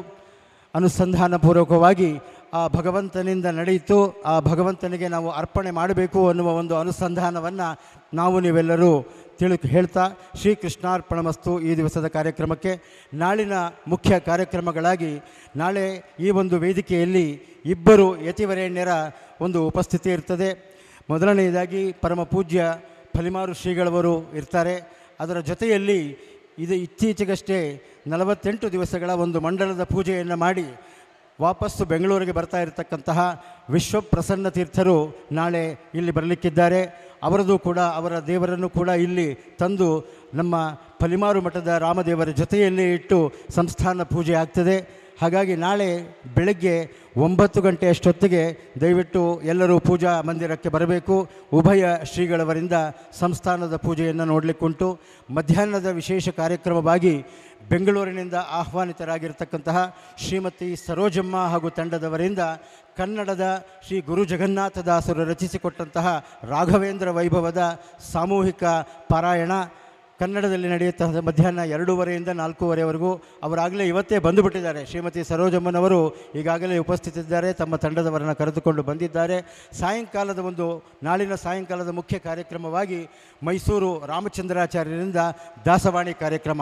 ಅನುಸಂಧಾನಪೂರ್ವಕವಾಗಿ ಆ ಭಗವಂತನಿಂದ ನಡೆಯಿತು. ಆ ಭಗವಂತನಿಗೆ ನಾವು ಅರ್ಪಣೆ ಮಾಡಬೇಕು ಅನ್ನುವ ಒಂದು ಅನುಸಂಧಾನವನ್ನು ನಾವು ನೀವೆಲ್ಲರೂ ತಿಳಿ ಹೇಳ್ತಾ ಶ್ರೀಕೃಷ್ಣಾರ್ಪಣಮಸ್ತು ಈ ದಿವಸದ ಕಾರ್ಯಕ್ರಮಕ್ಕೆ. ನಾಳಿನ ಮುಖ್ಯ ಕಾರ್ಯಕ್ರಮಗಳಾಗಿ ನಾಳೆ ಈ ಒಂದು ವೇದಿಕೆಯಲ್ಲಿ ಇಬ್ಬರು ಯತಿವರೇಣ್ಯರ ಒಂದು ಉಪಸ್ಥಿತಿ ಇರ್ತದೆ. ಮೊದಲನೆಯದಾಗಿ ಪರಮ ಪೂಜ್ಯ ಫಲಿಮಾರು ಶ್ರೀಗಳವರು ಇರ್ತಾರೆ. ಅದರ ಜೊತೆಯಲ್ಲಿ ಇದು ಇತ್ತೀಚೆಗಷ್ಟೇ ನಲವತ್ತೆಂಟು ದಿವಸಗಳ ಒಂದು ಮಂಡಲದ ಪೂಜೆಯನ್ನು ಮಾಡಿ ವಾಪಸ್ಸು ಬೆಂಗಳೂರಿಗೆ ಬರ್ತಾ ಇರತಕ್ಕಂತಹ ವಿಶ್ವಪ್ರಸನ್ನ ತೀರ್ಥರು ನಾಳೆ ಇಲ್ಲಿ ಬರಲಿಕ್ಕಿದ್ದಾರೆ. ಅವರದು ಕೂಡ ಅವರ ದೇವರನ್ನು ಕೂಡ ಇಲ್ಲಿ ತಂದು ನಮ್ಮ ಫಲಿಮಾರು ಮಠದ ರಾಮದೇವರ ಜೊತೆಯಲ್ಲಿ ಇಟ್ಟು ಸಂಸ್ಥಾನ ಪೂಜೆ ಆಗ್ತದೆ. ಹಾಗಾಗಿ ನಾಳೆ ಬೆಳಗ್ಗೆ ಒಂಬತ್ತು ಗಂಟೆ ಅಷ್ಟೊತ್ತಿಗೆ ದಯವಿಟ್ಟು ಎಲ್ಲರೂ ಪೂಜಾ ಮಂದಿರಕ್ಕೆ ಬರಬೇಕು. ಉಭಯ ಶ್ರೀಗಳವರಿಂದ ಸಂಸ್ಥಾನದ ಪೂಜೆಯನ್ನು ನೋಡಲಿಕ್ಕುಂಟು. ಮಧ್ಯಾಹ್ನದ ವಿಶೇಷ ಕಾರ್ಯಕ್ರಮವಾಗಿ ಬೆಂಗಳೂರಿನಿಂದ ಆಹ್ವಾನಿತರಾಗಿರ್ತಕ್ಕಂತಹ ಶ್ರೀಮತಿ ಸರೋಜಮ್ಮ ಹಾಗೂ ತಂಡದವರಿಂದ ಕನ್ನಡದ ಶ್ರೀ ಗುರು ಜಗನ್ನಾಥದಾಸರು ರಚಿಸಿಕೊಟ್ಟಂತಹ ರಾಘವೇಂದ್ರ ವೈಭವದ ಸಾಮೂಹಿಕ ಪಾರಾಯಣ ಕನ್ನಡದಲ್ಲಿ ನಡೆಯುತ್ತದೆ. ಮಧ್ಯಾಹ್ನ ಎರಡೂವರೆಯಿಂದ ನಾಲ್ಕೂವರೆವರೆಗೂ ಅವರಾಗಲೇ ಇವತ್ತೇ ಬಂದುಬಿಟ್ಟಿದ್ದಾರೆ. ಶ್ರೀಮತಿ ಸರೋಜಮ್ಮನವರು ಈಗಾಗಲೇ ಉಪಸ್ಥಿತಿದ್ದಾರೆ, ತಮ್ಮ ತಂಡದವರನ್ನು ಕರೆದುಕೊಂಡು ಬಂದಿದ್ದಾರೆ. ಸಾಯಂಕಾಲದ ಒಂದು ನಾಳಿನ ಸಾಯಂಕಾಲದ ಮುಖ್ಯ ಕಾರ್ಯಕ್ರಮವಾಗಿ ಮೈಸೂರು ರಾಮಚಂದ್ರಾಚಾರ್ಯರಿಂದ ದಾಸವಾಣಿ ಕಾರ್ಯಕ್ರಮ.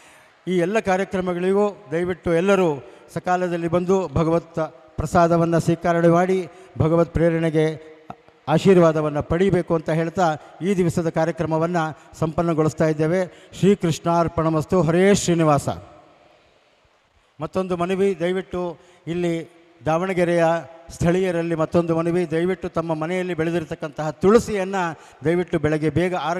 ಈ ಎಲ್ಲ ಕಾರ್ಯಕ್ರಮಗಳಿಗೂ ದಯವಿಟ್ಟು ಎಲ್ಲರೂ ಸಕಾಲದಲ್ಲಿ ಬಂದು ಭಗವತ್ ಪ್ರಸಾದವನ್ನು ಸ್ವೀಕಾರ ಮಾಡಿ ಭಗವತ್ ಪ್ರೇರಣೆಗೆ ಆಶೀರ್ವಾದವನ್ನು ಪಡೀಬೇಕು ಅಂತ ಹೇಳ್ತಾ ಈ ದಿವಸದ ಕಾರ್ಯಕ್ರಮವನ್ನು ಸಂಪನ್ನಗೊಳಿಸ್ತಾ ಇದ್ದೇವೆ. ಶ್ರೀಕೃಷ್ಣಾರ್ಪಣಮಸ್ತು. ಹರೇ ಶ್ರೀನಿವಾಸ. ಮತ್ತೊಂದು ಮನವಿ, ದಯವಿಟ್ಟು ಇಲ್ಲಿ ದಾವಣಗೆರೆಯ ಸ್ಥಳೀಯರಲ್ಲಿ ಮತ್ತೊಂದು ಮನವಿ, ದಯವಿಟ್ಟು ತಮ್ಮ ಮನೆಯಲ್ಲಿ ಬೆಳೆದಿರತಕ್ಕಂತಹ ತುಳಸಿಯನ್ನು ದಯವಿಟ್ಟು ಬೆಳಗ್ಗೆ ಬೇಗ ಆರು